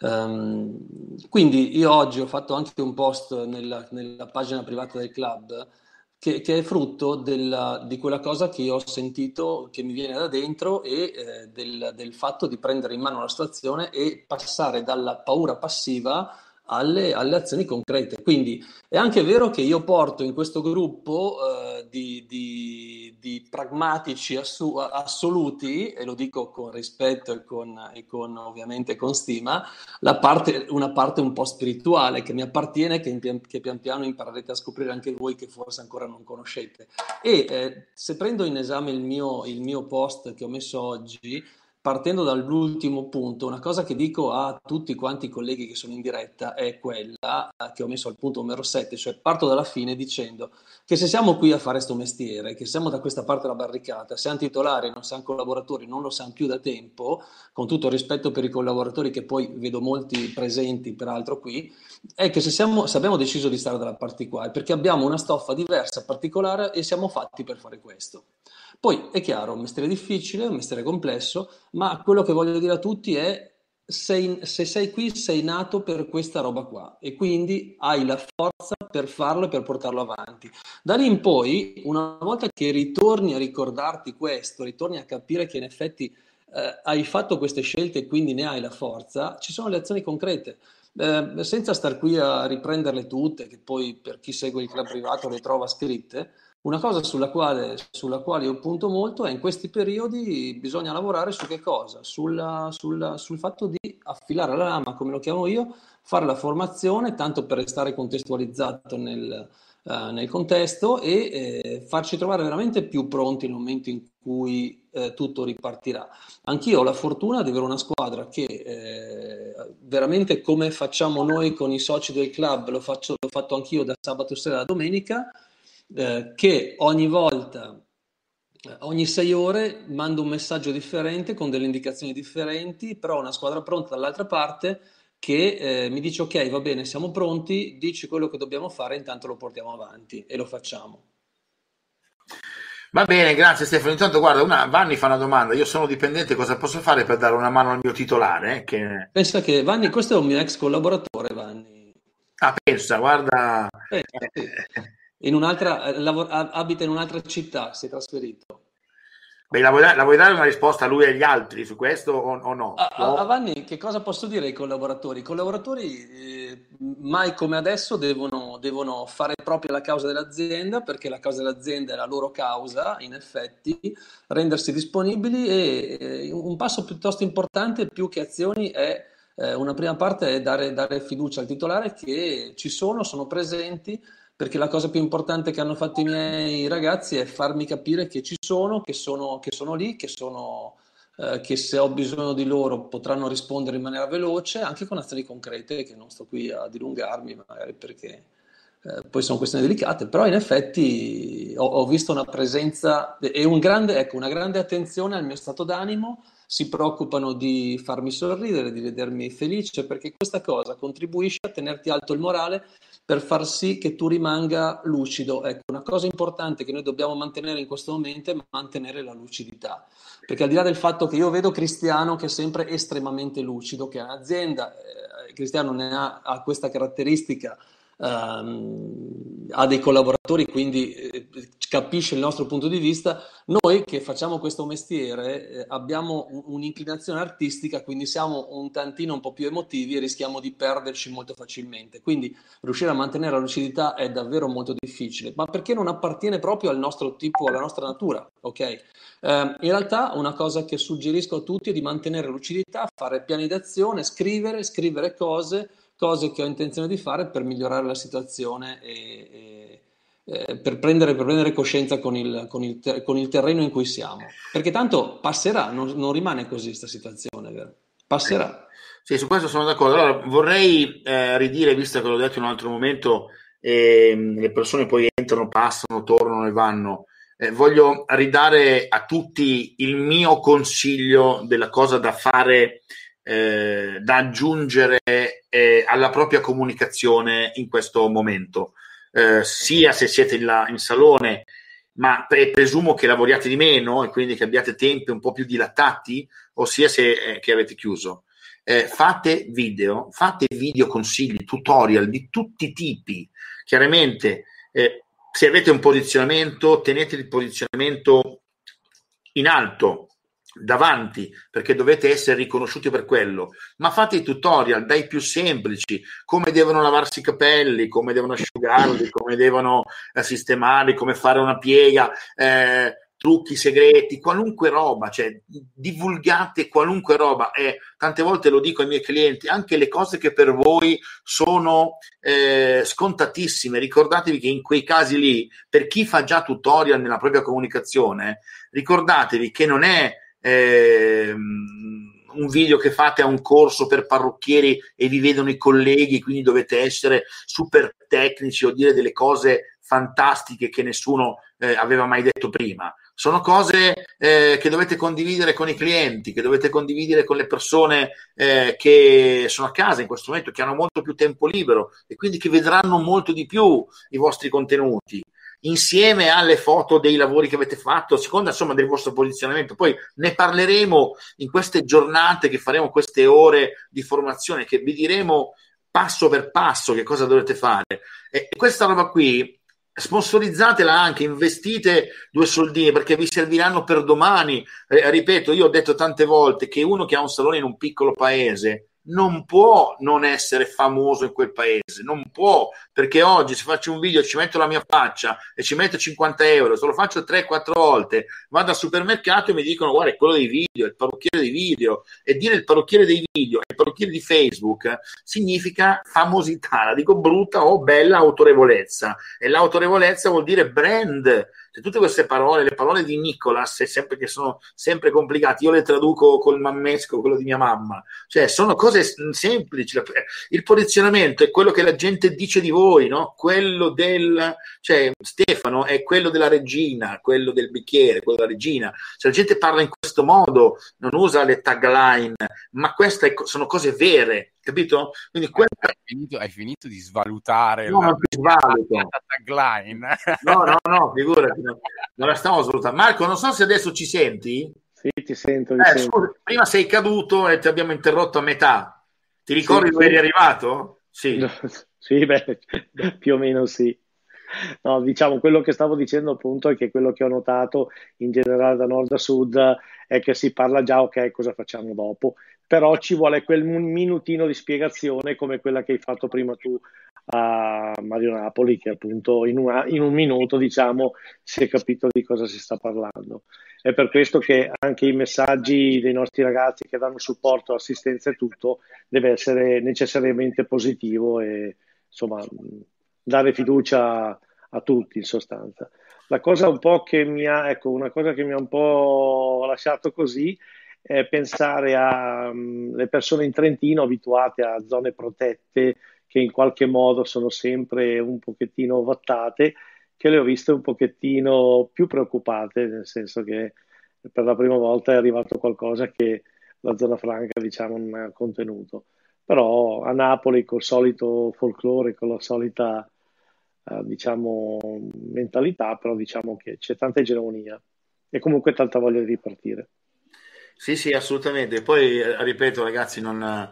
Um, quindi io oggi ho fatto anche un post nella, nella pagina privata del club che, che è frutto della- di quella cosa che io ho sentito che mi viene da dentro e eh, del, del fatto di prendere in mano la situazione e passare dalla paura passiva alle, alle azioni concrete. Quindi è anche vero che io porto in questo gruppo eh, di, di- di pragmatici assu- assoluti, e lo dico con rispetto e con, e con ovviamente con stima, la parte, una parte un po' spirituale che mi appartiene, che, in pian, che pian piano imparerete a scoprire anche voi, che forse ancora non conoscete. E eh, se prendo in esame il mio, il mio post che ho messo oggi, partendo dall'ultimo punto, una cosa che dico a tutti quanti i colleghi che sono in diretta è quella eh, che ho messo al punto numero sette, cioè parto dalla fine dicendo che se siamo qui a fare sto mestiere, che siamo da questa parte della barricata, siamo titolari, non siamo collaboratori, non lo siamo più da tempo, con tutto il rispetto per i collaboratori che poi vedo molti presenti peraltro qui, è che se, siamo, se abbiamo deciso di stare dalla parte qua è perché abbiamo una stoffa diversa, particolare e siamo fatti per fare questo. Poi è chiaro, un mestiere difficile, un mestiere complesso, ma quello che voglio dire a tutti è sei, se sei qui sei nato per questa roba qua e quindi hai la forza per farlo e per portarlo avanti. Da lì in poi, una volta che ritorni a ricordarti questo, ritorni a capire che in effetti eh, hai fatto queste scelte e quindi ne hai la forza, ci sono le azioni concrete. Eh, senza star qui a riprenderle tutte, che poi per chi segue il club privato le trova scritte, una cosa sulla quale, sulla quale io punto molto è in questi periodi bisogna lavorare su che cosa? Sulla- sulla- sul fatto di affilare la lama, come lo chiamo io, fare la formazione, tanto per restare contestualizzato nel, eh, nel contesto e eh, farci trovare veramente più pronti nel momento in cui eh, tutto ripartirà. Anch'io ho la fortuna di avere una squadra che eh, veramente come facciamo noi con i soci del club, lo faccio, l'ho fatto anch'io da sabato sera alla domenica, eh, che ogni volta, eh, ogni sei ore mando un messaggio differente con delle indicazioni differenti, però ho una squadra pronta dall'altra parte che eh, mi dice ok, va bene, siamo pronti, dici quello che dobbiamo fare, intanto lo portiamo avanti e lo facciamo. Va bene, grazie Stefano. Intanto guarda, una, Vanni fa una domanda, io sono dipendente, cosa posso fare per dare una mano al mio titolare? Che... Pensa che Vanni, questo è un mio ex collaboratore, Vanni. Ah, pensa, guarda... Pensa, sì. In un'altra, eh, lavora- abita in un'altra città, si è trasferito. Beh, la vuoi, da- la vuoi dare una risposta a lui e agli altri su questo o, o no? A, a- O- a Vanni, che cosa posso dire ai collaboratori? I collaboratori eh, mai come adesso devono, devono fare propria la causa dell'azienda perché la causa dell'azienda è la loro causa, in effetti, rendersi disponibili e eh, un passo piuttosto importante più che azioni è eh, una prima parte è dare, dare fiducia al titolare che ci sono, sono presenti perché la cosa più importante che hanno fatto i miei ragazzi è farmi capire che ci sono, che sono, che sono lì, che sono eh, che se ho bisogno di loro potranno rispondere in maniera veloce, anche con azioni concrete, che non sto qui a dilungarmi, magari perché eh, poi sono questioni delicate, però in effetti ho, ho visto una presenza e un grande, ecco, una grande attenzione al mio stato d'animo, si preoccupano di farmi sorridere, di vedermi felice, perché questa cosa contribuisce a tenerti alto il morale per far sì che tu rimanga lucido. Ecco, una cosa importante che noi dobbiamo mantenere in questo momento è mantenere la lucidità. Perché al di là del fatto che io vedo Cristiano che è sempre estremamente lucido, che è un'azienda, eh, Cristiano ne ha, ha questa caratteristica ehm, ha dei collaboratori, quindi eh, capisce il nostro punto di vista. Noi che facciamo questo mestiere eh, abbiamo un- un'inclinazione artistica, quindi siamo un tantino un po' più emotivi e rischiamo di perderci molto facilmente. Quindi riuscire a mantenere la lucidità è davvero molto difficile, ma perché non appartiene proprio al nostro tipo, alla nostra natura, ok? Eh, in realtà una cosa che suggerisco a tutti è di mantenere lucidità, fare piani d'azione, scrivere, scrivere cose, cose che ho intenzione di fare per migliorare la situazione e, e- eh, per prendere, per prendere coscienza con il, con il ter- con il terreno in cui siamo. Perché tanto passerà, non, non rimane così questa situazione, vero? Passerà. Sì, su questo sono d'accordo. Allora, vorrei eh, ridire, visto che l'ho detto in un altro momento, ehm, le persone poi entrano, passano, tornano e vanno. Eh, voglio ridare a tutti il mio consiglio della cosa da fare, eh, da aggiungere eh, alla propria comunicazione in questo momento, eh, sia se siete in, la- in salone, ma pre- presumo che lavoriate di meno e quindi che abbiate tempi un po' più dilatati, ossia se eh, che avete chiuso. Eh, fate video, fate video consigli, tutorial di tutti i tipi. Chiaramente, eh, se avete un posizionamento, tenete il posizionamento in alto, davanti, perché dovete essere riconosciuti per quello, ma fate i tutorial dai più semplici, come devono lavarsi i capelli, come devono asciugarli, come devono eh, sistemarli, come fare una piega, eh, trucchi segreti, qualunque roba, cioè divulgate qualunque roba. E tante volte lo dico ai miei clienti, anche le cose che per voi sono eh, scontatissime, ricordatevi che in quei casi lì, per chi fa già tutorial nella propria comunicazione, ricordatevi che non è ehm, un video che fate a un corso per parrucchieri e vi vedono i colleghi, quindi dovete essere super tecnici o dire delle cose fantastiche che nessuno eh, aveva mai detto prima. Sono cose eh, che dovete condividere con i clienti, che dovete condividere con le persone eh, che sono a casa in questo momento, che hanno molto più tempo libero e quindi che vedranno molto di più i vostri contenuti, insieme alle foto dei lavori che avete fatto, a seconda insomma del vostro posizionamento. Poi ne parleremo in queste giornate che faremo, queste ore di formazione, che vi diremo passo per passo che cosa dovete fare. E questa roba qui sponsorizzatela anche, investite due soldini perché vi serviranno per domani. Eh, ripeto, io ho detto tante volte che uno che ha un salone in un piccolo paese non può non essere famoso in quel paese, non può, perché oggi se faccio un video ci metto la mia faccia e ci metto cinquanta euro, se lo faccio tre quattro volte, vado al supermercato e mi dicono guarda è quello dei video, è il parrucchiere dei video, e dire il parrucchiere dei video, il parrucchiere di Facebook significa famosità, la dico brutta o bella autorevolezza, e l'autorevolezza vuol dire brand. Se tutte queste parole, le parole di Nicolas, sempre che sono sempre complicate, io le traduco col mammesco, quello di mia mamma, cioè sono cose semplici. Il posizionamento è quello che la gente dice di voi, no? Quello del, cioè Stefano è quello della regina, quello del bicchiere, quello della regina. Cioè la gente parla in questo modo, non usa le tagline, ma queste sono cose vere, capito? Quindi quella... hai, finito, hai finito di svalutare no, la, non ti svaluto. la tagline. No, no, no, figurati, no, non la stavo svalutando. Marco, non so se adesso ci senti. Sì, ti sento, ti Eh, sento. scusa, prima sei caduto e ti abbiamo interrotto a metà. Ti ricordi Sì, dove sì. eri arrivato? Sì. Sì, beh, più o meno sì. No, diciamo, quello che stavo dicendo appunto è che quello che ho notato in generale da nord a sud è che si parla già, ok, cosa facciamo dopo, però ci vuole quel minutino di spiegazione come quella che hai fatto prima tu a Mario Napoli, che appunto in, una, in un minuto, diciamo, si è capito di cosa si sta parlando. È per questo che anche i messaggi dei nostri ragazzi che danno supporto, assistenza e tutto deve essere necessariamente positivo e insomma dare fiducia a tutti in sostanza. La cosa un po' che mi ha, ecco, una cosa che mi ha un po' lasciato così è pensare alle persone in Trentino abituate a zone protette che in qualche modo sono sempre un pochettino vattate, che le ho viste un pochettino più preoccupate, nel senso che per la prima volta è arrivato qualcosa che la zona franca, diciamo, non ha contenuto. Però a Napoli col solito folklore, con la solita eh, diciamo mentalità, però diciamo che c'è tanta egemonia e comunque tanta voglia di ripartire. Sì, sì, assolutamente. Poi, eh, ripeto, ragazzi, non,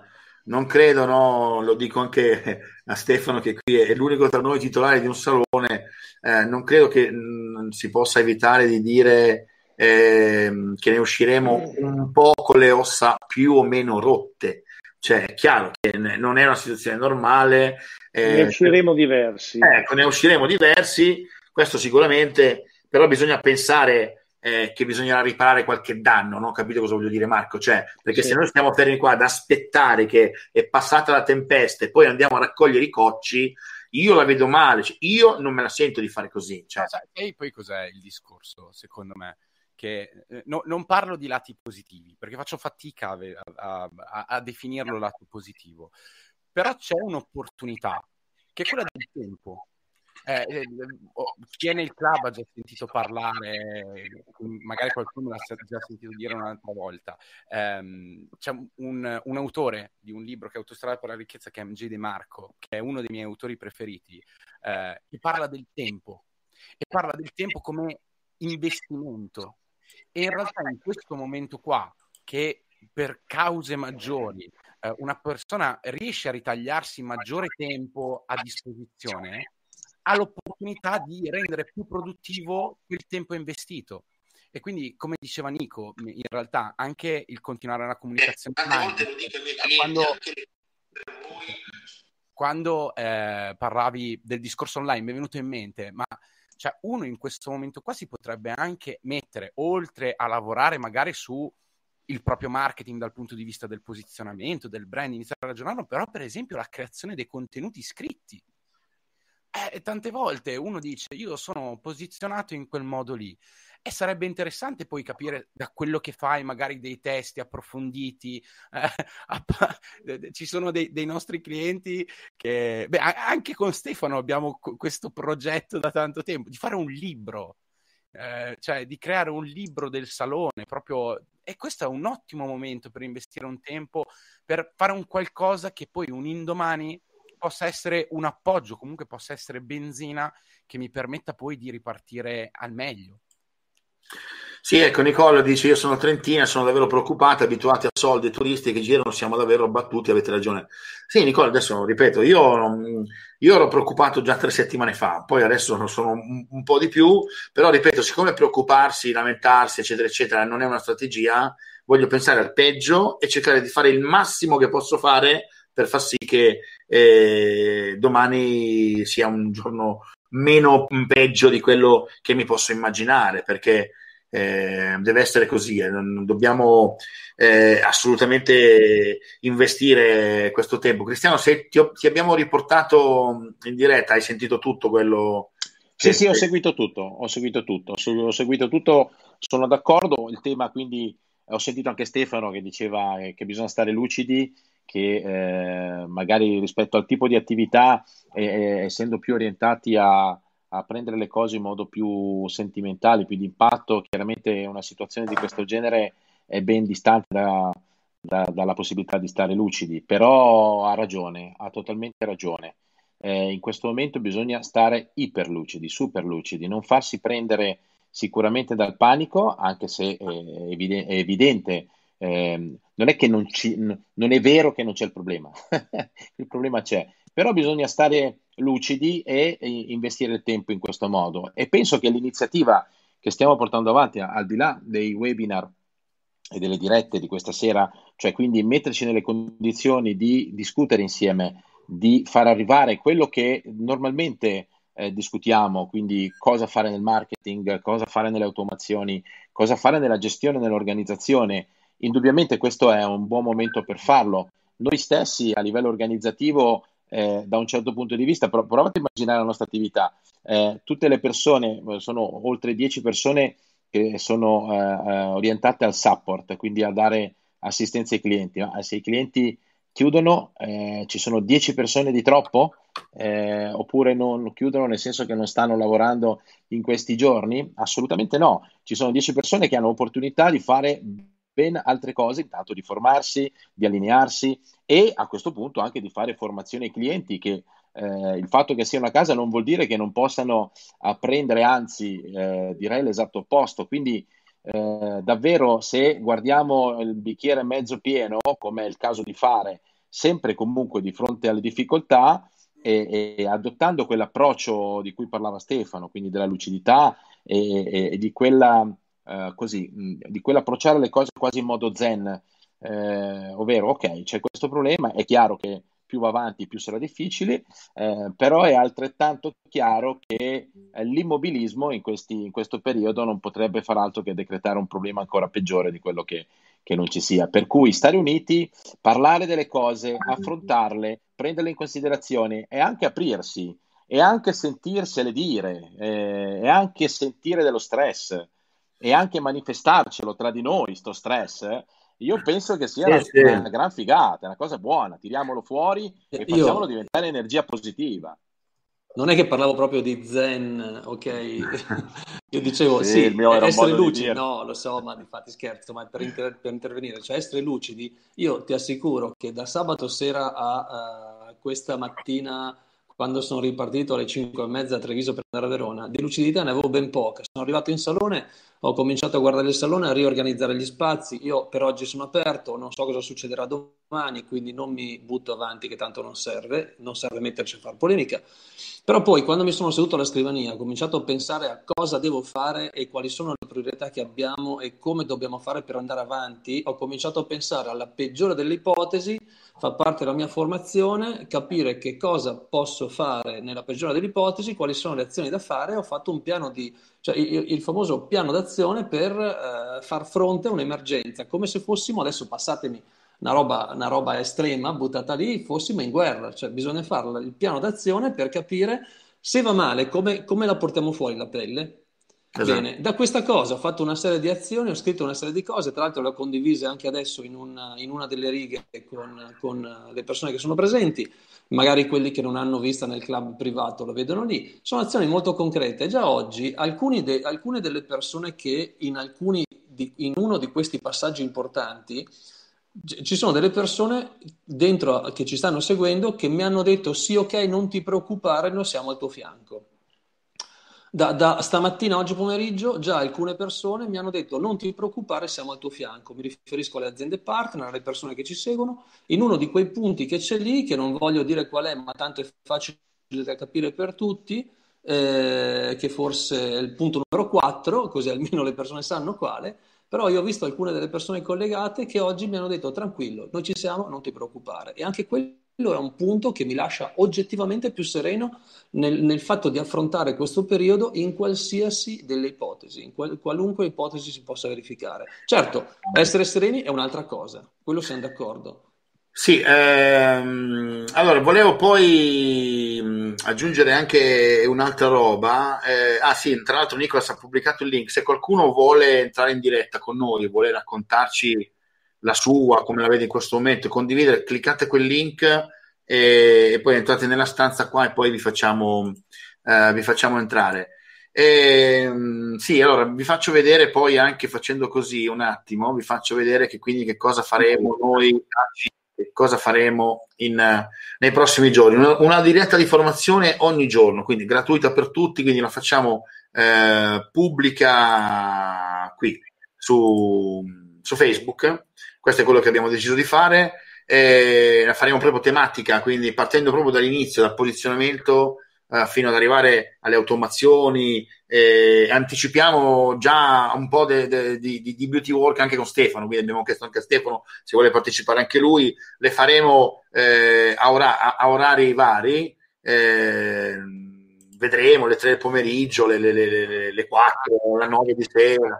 non credo, no, lo dico anche a Stefano che qui è l'unico tra noi titolare di un salone, eh, non credo che mh, si possa evitare di dire eh, che ne usciremo un po' con le ossa più o meno rotte. Cioè, è chiaro che non è una situazione normale. Eh, ne usciremo diversi. Ecco, ne usciremo diversi, questo sicuramente, però bisogna pensare eh, che bisognerà riparare qualche danno, no? Capito cosa voglio dire, Marco? Cioè, perché Sì. se noi stiamo fermi qua ad aspettare che è passata la tempesta e poi andiamo a raccogliere i cocci, io la vedo male, cioè, io non me la sento di fare così. Cioè. E poi cos'è il discorso, secondo me? Che eh, no, non parlo di lati positivi, perché faccio fatica a, a, a, a definirlo lato positivo, però c'è un'opportunità, che è quella del tempo. Eh, eh, chi è nel club ha già sentito parlare, magari qualcuno l'ha già sentito dire un'altra volta. Um, c'è un, un autore di un libro che è Autostrada per la ricchezza, che è M J De Marco, che è uno dei miei autori preferiti, eh, che parla del tempo e parla del tempo come investimento. E in realtà in questo momento qua, che per cause maggiori eh, una persona riesce a ritagliarsi maggiore tempo a disposizione, ha l'opportunità di rendere più produttivo quel tempo investito. E quindi, come diceva Nico, in realtà anche il continuare una comunicazione eh, tante volte lo dico ai miei clienti, quando, anche per voi... quando eh, parlavi del discorso online mi è venuto in mente, ma cioè uno in questo momento qua si potrebbe anche mettere, oltre a lavorare magari su il proprio marketing dal punto di vista del posizionamento, del brand, iniziare a ragionarlo, però per esempio la creazione dei contenuti scritti. Eh, tante volte uno dice io sono posizionato in quel modo lì e sarebbe interessante poi capire da quello che fai magari dei testi approfonditi. Eh, ci sono dei, dei nostri clienti che beh, anche con Stefano abbiamo questo progetto da tanto tempo di fare un libro, eh, cioè di creare un libro del salone proprio, e questo è un ottimo momento per investire un tempo per fare un qualcosa che poi un indomani possa essere un appoggio, comunque possa essere benzina che mi permetta poi di ripartire al meglio. Sì, ecco, Nicola dice io sono trentina, sono davvero preoccupato, abituati a soldi e turisti che girano, siamo davvero abbattuti, avete ragione. Sì, Nicola, adesso ripeto, io, io ero preoccupato già tre settimane fa, poi adesso sono un, un po' di più, però ripeto, siccome preoccuparsi, lamentarsi, eccetera, eccetera, non è una strategia, voglio pensare al peggio e cercare di fare il massimo che posso fare per far sì che eh, domani sia un giorno meno peggio di quello che mi posso immaginare, perché eh, deve essere così, eh. Non dobbiamo eh, assolutamente investire questo tempo. Cristiano, se ti, ti abbiamo riportato in diretta, hai sentito tutto quello? Sì, sì, ho seguito tutto, ho seguito tutto, ho seguito tutto, sono d'accordo. Il tema, quindi, ho sentito anche Stefano che diceva che bisogna stare lucidi, che eh, magari rispetto al tipo di attività, eh, essendo più orientati a, a prendere le cose in modo più sentimentale, più di impatto, chiaramente una situazione di questo genere è ben distante da, da, dalla possibilità di stare lucidi, però ha ragione, ha totalmente ragione. Eh, in questo momento bisogna stare iperlucidi, super lucidi, non farsi prendere sicuramente dal panico, anche se è, evide- è evidente. Eh, non è che non, ci, non è vero che non c'è il problema, il problema c'è, però bisogna stare lucidi e, e investire il tempo in questo modo. E penso che l'iniziativa che stiamo portando avanti, al di là dei webinar e delle dirette di questa sera, cioè quindi metterci nelle condizioni di discutere insieme, di far arrivare quello che normalmente eh, discutiamo, quindi cosa fare nel marketing, cosa fare nelle automazioni, cosa fare nella gestione, nell'organizzazione. Indubbiamente questo è un buon momento per farlo. Noi stessi a livello organizzativo, eh, da un certo punto di vista, però provate a immaginare la nostra attività. Eh, tutte le persone, sono oltre dieci persone che sono eh, orientate al support, quindi a dare assistenza ai clienti. Ma se i clienti chiudono, eh, ci sono dieci persone di troppo? Eh, oppure non chiudono nel senso che non stanno lavorando in questi giorni? Assolutamente no. Ci sono dieci persone che hanno l'opportunità di fare ben altre cose, intanto di formarsi, di allinearsi e a questo punto anche di fare formazione ai clienti, che eh, il fatto che sia una casa non vuol dire che non possano apprendere, anzi eh, direi l'esatto opposto. Quindi eh, davvero, se guardiamo il bicchiere mezzo pieno, come è il caso di fare, sempre comunque di fronte alle difficoltà e, e adottando quell'approccio di cui parlava Stefano, quindi della lucidità e, e- e di quella, eh, così, mh, di quell'approcciare le cose quasi in modo zen, eh, ovvero ok, c'è questo problema, è chiaro che più va avanti più sarà difficile, eh, però è altrettanto chiaro che eh, l'immobilismo in questi- in questo periodo non potrebbe far altro che decretare un problema ancora peggiore di quello che, che non ci sia. Per cui stare uniti, parlare delle cose, affrontarle, prenderle in considerazione e anche aprirsi e anche sentirsele dire, eh, e anche sentire dello stress e anche manifestarcelo tra di noi, sto stress, eh, io penso che sia Sì, una, sì. una gran figata, una cosa buona, tiriamolo fuori Eh, e facciamolo Io diventare energia positiva. non è che parlavo proprio di zen, ok? Io dicevo, Sì, il sì, mio e- era un essere modo di lucidi, dire. no, lo so, ma di fatti scherzo, ma per, inter- per intervenire, cioè essere lucidi, io ti assicuro che da sabato sera a eh, questa mattina, quando sono ripartito alle cinque e mezza a Treviso per andare a Verona, di lucidità ne avevo ben poca. Sono arrivato in salone, ho cominciato a guardare il salone, a riorganizzare gli spazi. Io per oggi sono aperto, non so cosa succederà domani, quindi non mi butto avanti, che tanto non serve, non serve metterci a fare polemica. Però poi, quando mi sono seduto alla scrivania, ho cominciato a pensare a cosa devo fare e quali sono le priorità che abbiamo e come dobbiamo fare per andare avanti. Ho cominciato a pensare alla peggiore delle ipotesi, fa parte della mia formazione, capire che cosa posso fare nella peggiore delle ipotesi, quali sono le azioni da fare. Ho fatto un piano di, cioè il, il famoso piano d'azione per eh, far fronte a un'emergenza, come se fossimo, adesso passatemi una roba, una roba estrema buttata lì, fossimo in guerra, cioè bisogna fare il piano d'azione per capire se va male, come, come la portiamo fuori la pelle. Esatto. Bene, da questa cosa ho fatto una serie di azioni, ho scritto una serie di cose, tra l'altro le ho condivise anche adesso in una, in una delle righe con, con le persone che sono presenti, magari quelli che non hanno vista nel club privato lo vedono lì. Sono azioni molto concrete. Già oggi alcuni de- alcune delle persone che in, alcuni di- in uno di questi passaggi importanti ci sono delle persone dentro che ci stanno seguendo che mi hanno detto sì, ok, non ti preoccupare, noi siamo al tuo fianco. Da, da stamattina, oggi pomeriggio, già alcune persone mi hanno detto non ti preoccupare, siamo al tuo fianco. Mi riferisco alle aziende partner, alle persone che ci seguono, in uno di quei punti che c'è lì, che non voglio dire qual è, ma tanto è facile da capire per tutti, eh, che forse è il punto numero quattro, così almeno le persone sanno quale. Però io ho visto alcune delle persone collegate che oggi mi hanno detto tranquillo, noi ci siamo, non ti preoccupare. E anche quello è un punto che mi lascia oggettivamente più sereno nel, nel fatto di affrontare questo periodo in qualsiasi delle ipotesi, in qual, qualunque ipotesi si possa verificare. Certo, essere sereni è un'altra cosa, quello siamo d'accordo. Sì, ehm, allora volevo poi mh, aggiungere anche un'altra roba. Eh, ah sì, tra l'altro Nicolas ha pubblicato il link. Se qualcuno vuole entrare in diretta con noi, vuole raccontarci la sua, come la vede in questo momento, condividere, cliccate quel link e, e poi entrate nella stanza qua e poi vi facciamo, eh, vi facciamo entrare. E, mh, sì, allora vi faccio vedere poi anche facendo così un attimo, vi faccio vedere che quindi che cosa faremo noi oggi, che cosa faremo in, eh, nei prossimi giorni. Una, una diretta di formazione ogni giorno, quindi gratuita per tutti, quindi la facciamo eh, pubblica qui su, su Facebook. Questo è quello che abbiamo deciso di fare. E la faremo proprio tematica, quindi partendo proprio dall'inizio, dal posizionamento Uh, fino ad arrivare alle automazioni, eh, anticipiamo già un po' de, de, di, di beauty work anche con Stefano, quindi abbiamo chiesto anche a Stefano se vuole partecipare anche lui, le faremo eh, a, ora, a, a orari vari, eh, vedremo le tre del pomeriggio, le, le, le, le quattro, la nove di sera.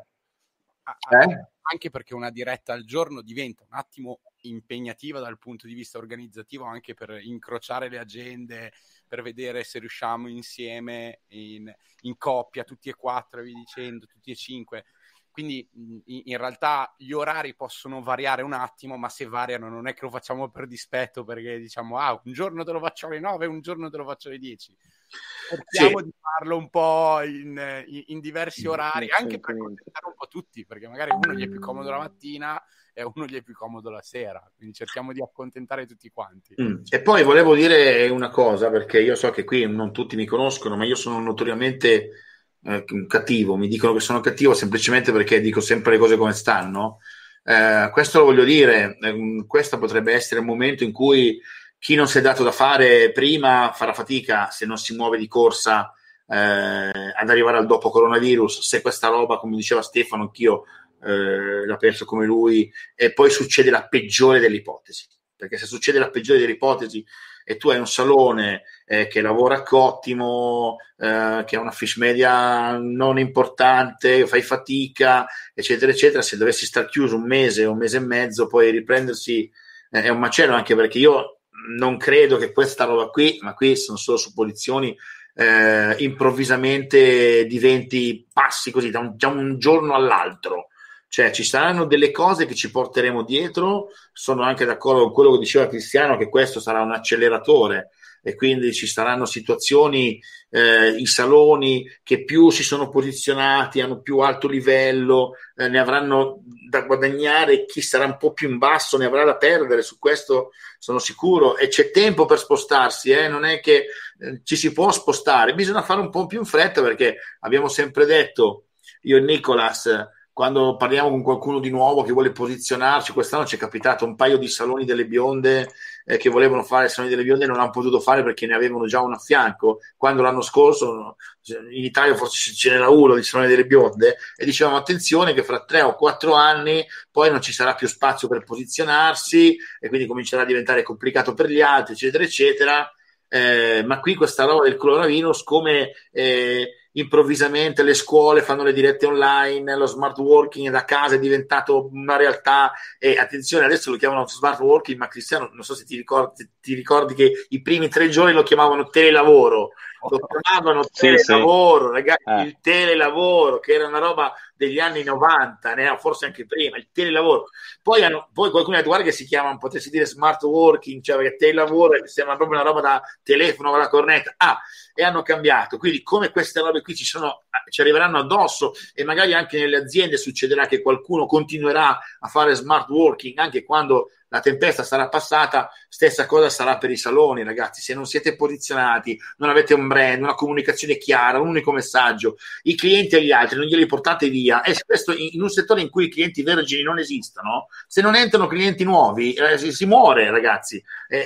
Eh? Anche perché una diretta al giorno diventa un attimo impegnativa dal punto di vista organizzativo, anche per incrociare le agende, per vedere se riusciamo insieme in, in coppia, tutti e quattro, e vi dicendo, tutti e cinque. Quindi in, in realtà gli orari possono variare un attimo, ma se variano non è che lo facciamo per dispetto, perché diciamo ah, un giorno te lo faccio alle nove, un giorno te lo faccio alle dieci. Cerchiamo sì. di farlo un po' in, in, in diversi orari, anche per accontentare un po' tutti, perché magari uno gli è più comodo la mattina e uno gli è più comodo la sera, quindi cerchiamo di accontentare tutti quanti. Mm. E poi volevo dire una cosa, perché io so che qui non tutti mi conoscono, ma io sono notoriamente eh, cattivo, mi dicono che sono cattivo semplicemente perché dico sempre le cose come stanno. Eh, questo lo voglio dire, eh, questo potrebbe essere un momento in cui chi non si è dato da fare prima farà fatica, se non si muove di corsa, eh, ad arrivare al dopo coronavirus. Se questa roba, come diceva Stefano, anch'io eh, la penso come lui, e poi succede la peggiore delle ipotesi, perché se succede la peggiore delle ipotesi e tu hai un salone eh, che lavora a cottimo, eh, che ha una fish media non importante, fai fatica, eccetera, eccetera, se dovessi star chiuso un mese o un mese e mezzo, poi riprendersi eh, è un macello, anche perché io non credo che questa roba qui, ma qui sono solo supposizioni, eh, improvvisamente diventi, passi così da un, da un giorno all'altro. Cioè ci saranno delle cose che ci porteremo dietro. Sono anche d'accordo con quello che diceva Cristiano, che questo sarà un acceleratore e quindi ci saranno situazioni, eh, i saloni che più si sono posizionati, hanno più alto livello, eh, ne avranno da guadagnare, chi sarà un po' più in basso ne avrà da perdere, su questo sono sicuro, e c'è tempo per spostarsi, eh? Non è che eh, ci si può spostare, bisogna fare un po' più in fretta, perché abbiamo sempre detto, io e Nicolas, quando parliamo con qualcuno di nuovo che vuole posizionarci, quest'anno ci è capitato un paio di saloni delle bionde eh, che volevano fare saloni delle bionde e non hanno potuto fare perché ne avevano già uno a fianco, quando l'anno scorso in Italia forse ce n'era uno di saloni delle bionde, e dicevamo attenzione che fra tre o quattro anni poi non ci sarà più spazio per posizionarsi e quindi comincerà a diventare complicato per gli altri, eccetera eccetera. Eh, ma qui questa roba del coronavirus, come eh, improvvisamente le scuole fanno le dirette online, lo smart working da casa è diventato una realtà, e attenzione, adesso lo chiamano smart working, ma Cristiano, non so se ti ricordi, ti ricordi che i primi tre giorni lo chiamavano telelavoro, lo chiamavano telelavoro, sì, sì. Ragazzi, eh. il telelavoro, che era una roba degli anni novanta, ne forse anche prima, il telelavoro. Poi, hanno, poi qualcuno ha detto, guarda che si chiama, potessi dire smart working, cioè perché telelavoro sembra proprio una roba da telefono con la cornetta. Ah, e hanno cambiato. Quindi come queste robe qui ci sono, ci arriveranno addosso, e magari anche nelle aziende succederà che qualcuno continuerà a fare smart working anche quando la tempesta sarà passata. Stessa cosa sarà per i saloni, ragazzi. Se non siete posizionati, non avete un brand, una comunicazione chiara, un unico messaggio, i clienti e gli altri non glieli portate via, e questo in un settore in cui i clienti vergini non esistono, se non entrano clienti nuovi eh, si, si muore, ragazzi, e,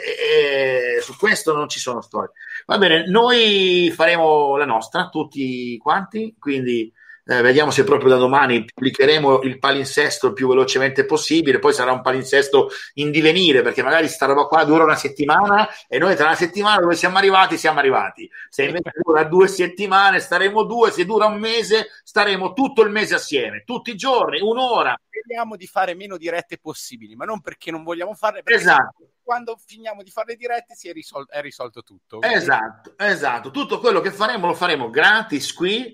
e, e su questo non ci sono storie. Va bene, noi faremo la nostra tutti quanti, quindi Eh, vediamo se proprio da domani pubblicheremo il palinsesto il più velocemente possibile. Poi sarà un palinsesto in divenire, perché magari sta roba qua dura una settimana e noi tra una settimana dove siamo arrivati siamo arrivati. Se invece dura due settimane staremo due, se dura un mese staremo tutto il mese assieme, tutti i giorni, un'ora. Speriamo di fare meno dirette possibili, ma non perché non vogliamo farle, perché esatto. Quando finiamo di fare le dirette si è risolto, è risolto tutto. Esatto, esatto. Tutto quello che faremo lo faremo gratis qui,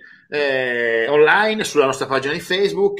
eh, online, sulla nostra pagina di Facebook.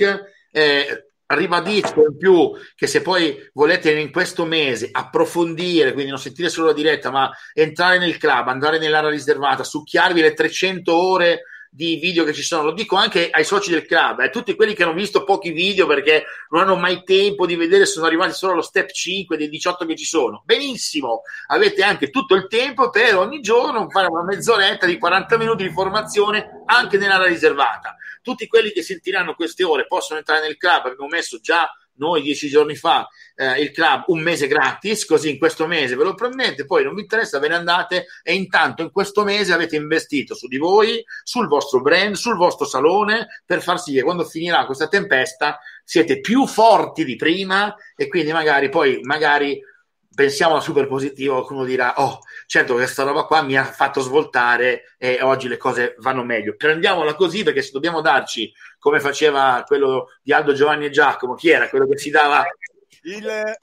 Eh, ribadisco in più che se poi volete in questo mese approfondire, quindi non sentire solo la diretta, ma entrare nel club, andare nell'area riservata, succhiarvi le trecento ore di video che ci sono, lo dico anche ai soci del club, eh, tutti quelli che hanno visto pochi video perché non hanno mai tempo di vedere, sono arrivati solo allo step cinque dei diciotto che ci sono, benissimo, avete anche tutto il tempo per ogni giorno fare una mezz'oretta di quaranta minuti di formazione anche nell'area riservata. Tutti quelli che sentiranno queste ore possono entrare nel club, abbiamo messo già noi dieci giorni fa eh, il club un mese gratis, così in questo mese ve lo prendete, poi non vi interessa, ve ne andate, e intanto in questo mese avete investito su di voi, sul vostro brand, sul vostro salone, per far sì che quando finirà questa tempesta siete più forti di prima, e quindi magari poi magari pensiamo alla super positiva, qualcuno dirà oh certo questa roba qua mi ha fatto svoltare e oggi le cose vanno meglio, prendiamola così, perché se dobbiamo darci come faceva quello di Aldo, Giovanni e Giacomo, chi era quello che si dava il le,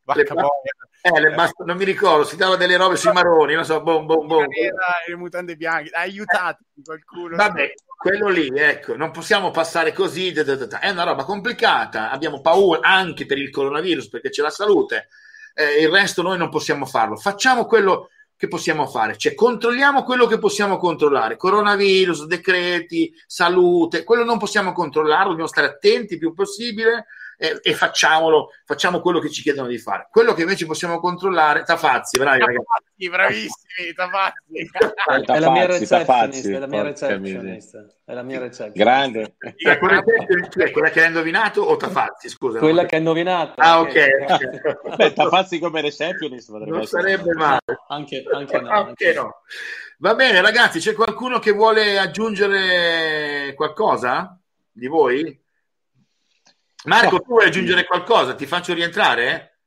eh, le bast- non mi ricordo, si dava delle robe sui maroni, non so, bom bom bom, le mutande bianche, aiutate qualcuno, vabbè, quello lì, ecco, non possiamo passare così, è una roba complicata, abbiamo paura anche per il coronavirus perché c'è la salute. Eh, il resto noi non possiamo farlo, facciamo quello che possiamo fare, cioè controlliamo quello che possiamo controllare, coronavirus, decreti, salute, quello non possiamo controllarlo, dobbiamo stare attenti il più possibile eh, e facciamolo, facciamo quello che ci chiedono di fare. Quello che invece possiamo controllare, Tafazzi, bravi ragazzi. Tafazzi, bravissimi, Tafazzi. Eh, È la mia Tafazzi, receptionist, Tafazzi, è la mia porca receptionist, è la mia receptionist. Grande. Dica, quella, che, quella che hai indovinato o Tafazzi, scusa? Quella no? che ha indovinato. Ah, ok. ok. Beh, Tafazzi come receptionist potrebbe Non essere. sarebbe male. Anche, anche no. Anche Anche no. Va bene, ragazzi, c'è qualcuno che vuole aggiungere qualcosa di voi? Marco, No. tu vuoi aggiungere qualcosa? Ti faccio rientrare?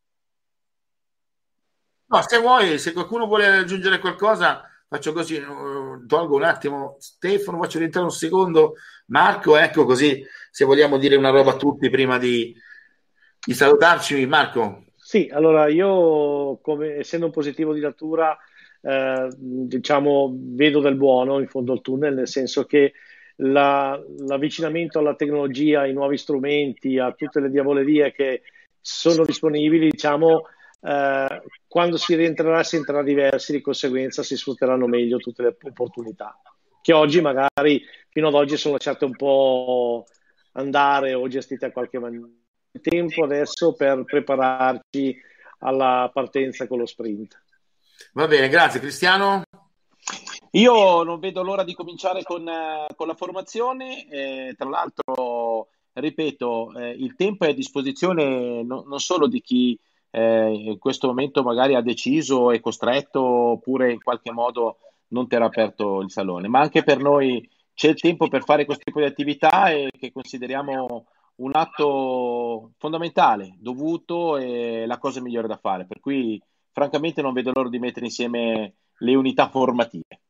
No, se vuoi, se qualcuno vuole aggiungere qualcosa, faccio così, uh, tolgo un attimo Stefano, faccio rientrare un secondo. Marco, ecco, così se vogliamo dire una roba a tutti prima di, di salutarci. Marco. Sì, allora io, come, essendo un positivo di natura, eh, diciamo, vedo del buono in fondo al tunnel, nel senso che la- l'avvicinamento alla tecnologia, ai nuovi strumenti, a tutte le diavolerie che sono disponibili, diciamo, eh, quando si rientrerà si entrerà diversi, di conseguenza si sfrutteranno meglio tutte le opportunità, che oggi magari, fino ad oggi, sono lasciate un po' andare o gestite a qualche maniera. Tempo adesso per prepararci alla partenza con lo sprint. Va bene, grazie. Cristiano? Io non vedo l'ora di cominciare con, eh, con la formazione. Eh, tra l'altro, ripeto, eh, il tempo è a disposizione no- non solo di chi eh, in questo momento magari ha deciso, è costretto, oppure in qualche modo non terrà aperto il salone, ma anche per noi c'è il tempo per fare questo tipo di attività e che consideriamo un atto fondamentale, dovuto e la cosa migliore da fare. Per cui, francamente, non vedo l'ora di mettere insieme le unità formative.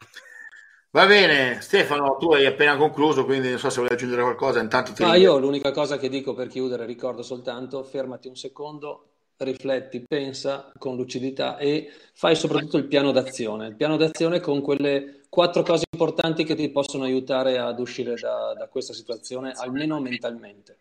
Va bene, Stefano, tu hai appena concluso, quindi non so se vuoi aggiungere qualcosa. Intanto ti Ma ringrazio. io l'unica cosa che dico per chiudere, ricordo soltanto, fermati un secondo, rifletti, pensa con lucidità e fai soprattutto il piano d'azione. Il piano d'azione con quelle quattro cose importanti che ti possono aiutare ad uscire da, da questa situazione, almeno mentalmente.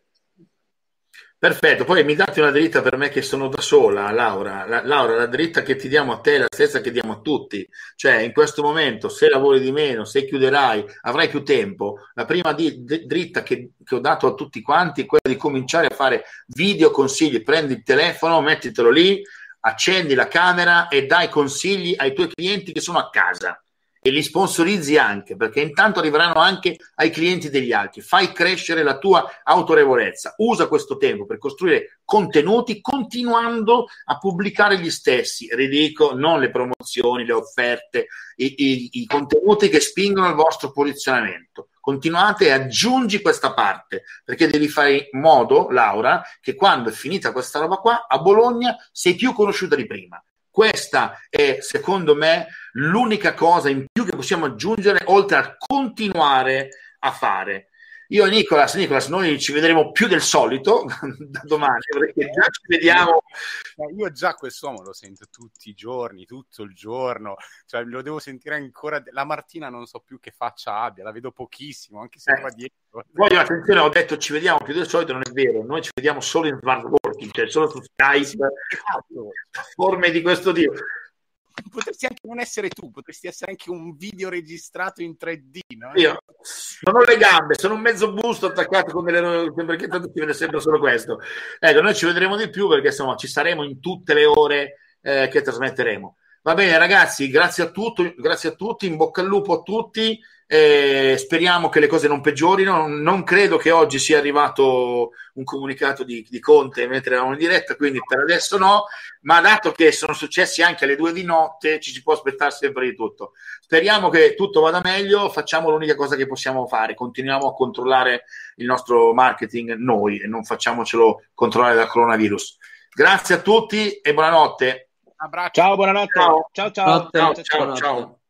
Perfetto, poi mi date una dritta per me che sono da sola, Laura. La, Laura, la dritta che ti diamo a te è la stessa che diamo a tutti. Cioè, in questo momento, se lavori di meno, se chiuderai, avrai più tempo. La prima di, d- dritta che, che ho dato a tutti quanti è quella di cominciare a fare video consigli. Prendi il telefono, mettitelo lì, accendi la camera e dai consigli ai tuoi clienti che sono a casa. E li sponsorizzi anche, perché intanto arriveranno anche ai clienti degli altri. Fai crescere la tua autorevolezza. Usa questo tempo per costruire contenuti continuando a pubblicare gli stessi. Ridico, non le promozioni, le offerte, i, i, i contenuti che spingono il vostro posizionamento. Continuate e aggiungi questa parte, perché devi fare in modo, Laura, che quando è finita questa roba qua, a Bologna sei più conosciuta di prima. Questa è, secondo me, l'unica cosa in più che possiamo aggiungere, oltre a continuare a fare. Io e Nicolas, Nicolas, noi ci vedremo più del solito da domani, perché già ci vediamo. Io già quest'uomo lo sento tutti i giorni, tutto il giorno, cioè lo devo sentire ancora. La Martina non so più che faccia abbia, la vedo pochissimo, anche se Eh. qua dietro. Poi attenzione, ho detto ci vediamo più del solito, non è vero, noi ci vediamo solo in smart working, cioè solo su Skype, forme di questo tipo. Potresti anche non essere tu, potresti essere anche un video registrato in tre D, no? Io non ho le gambe, sono un mezzo busto attaccato con delle, perché tanto si vede sempre solo questo. Ecco, noi ci vedremo di più perché insomma ci saremo in tutte le ore eh, che trasmetteremo. Va bene ragazzi, grazie a tutti, grazie a tutti, in bocca al lupo a tutti. Eh, speriamo che le cose non peggiorino. Non credo che oggi sia arrivato un comunicato di, di Conte mentre eravamo in diretta, quindi per adesso no, ma dato che sono successi anche alle due di notte ci si può aspettare sempre di tutto. Speriamo che tutto vada meglio, facciamo l'unica cosa che possiamo fare, continuiamo a controllare il nostro marketing noi e non facciamocelo controllare dal coronavirus. Grazie a tutti e buonanotte. Un abbraccio. Ciao, buonanotte. Ciao. Ciao, ciao. Buonanotte. Ciao, ciao, ciao.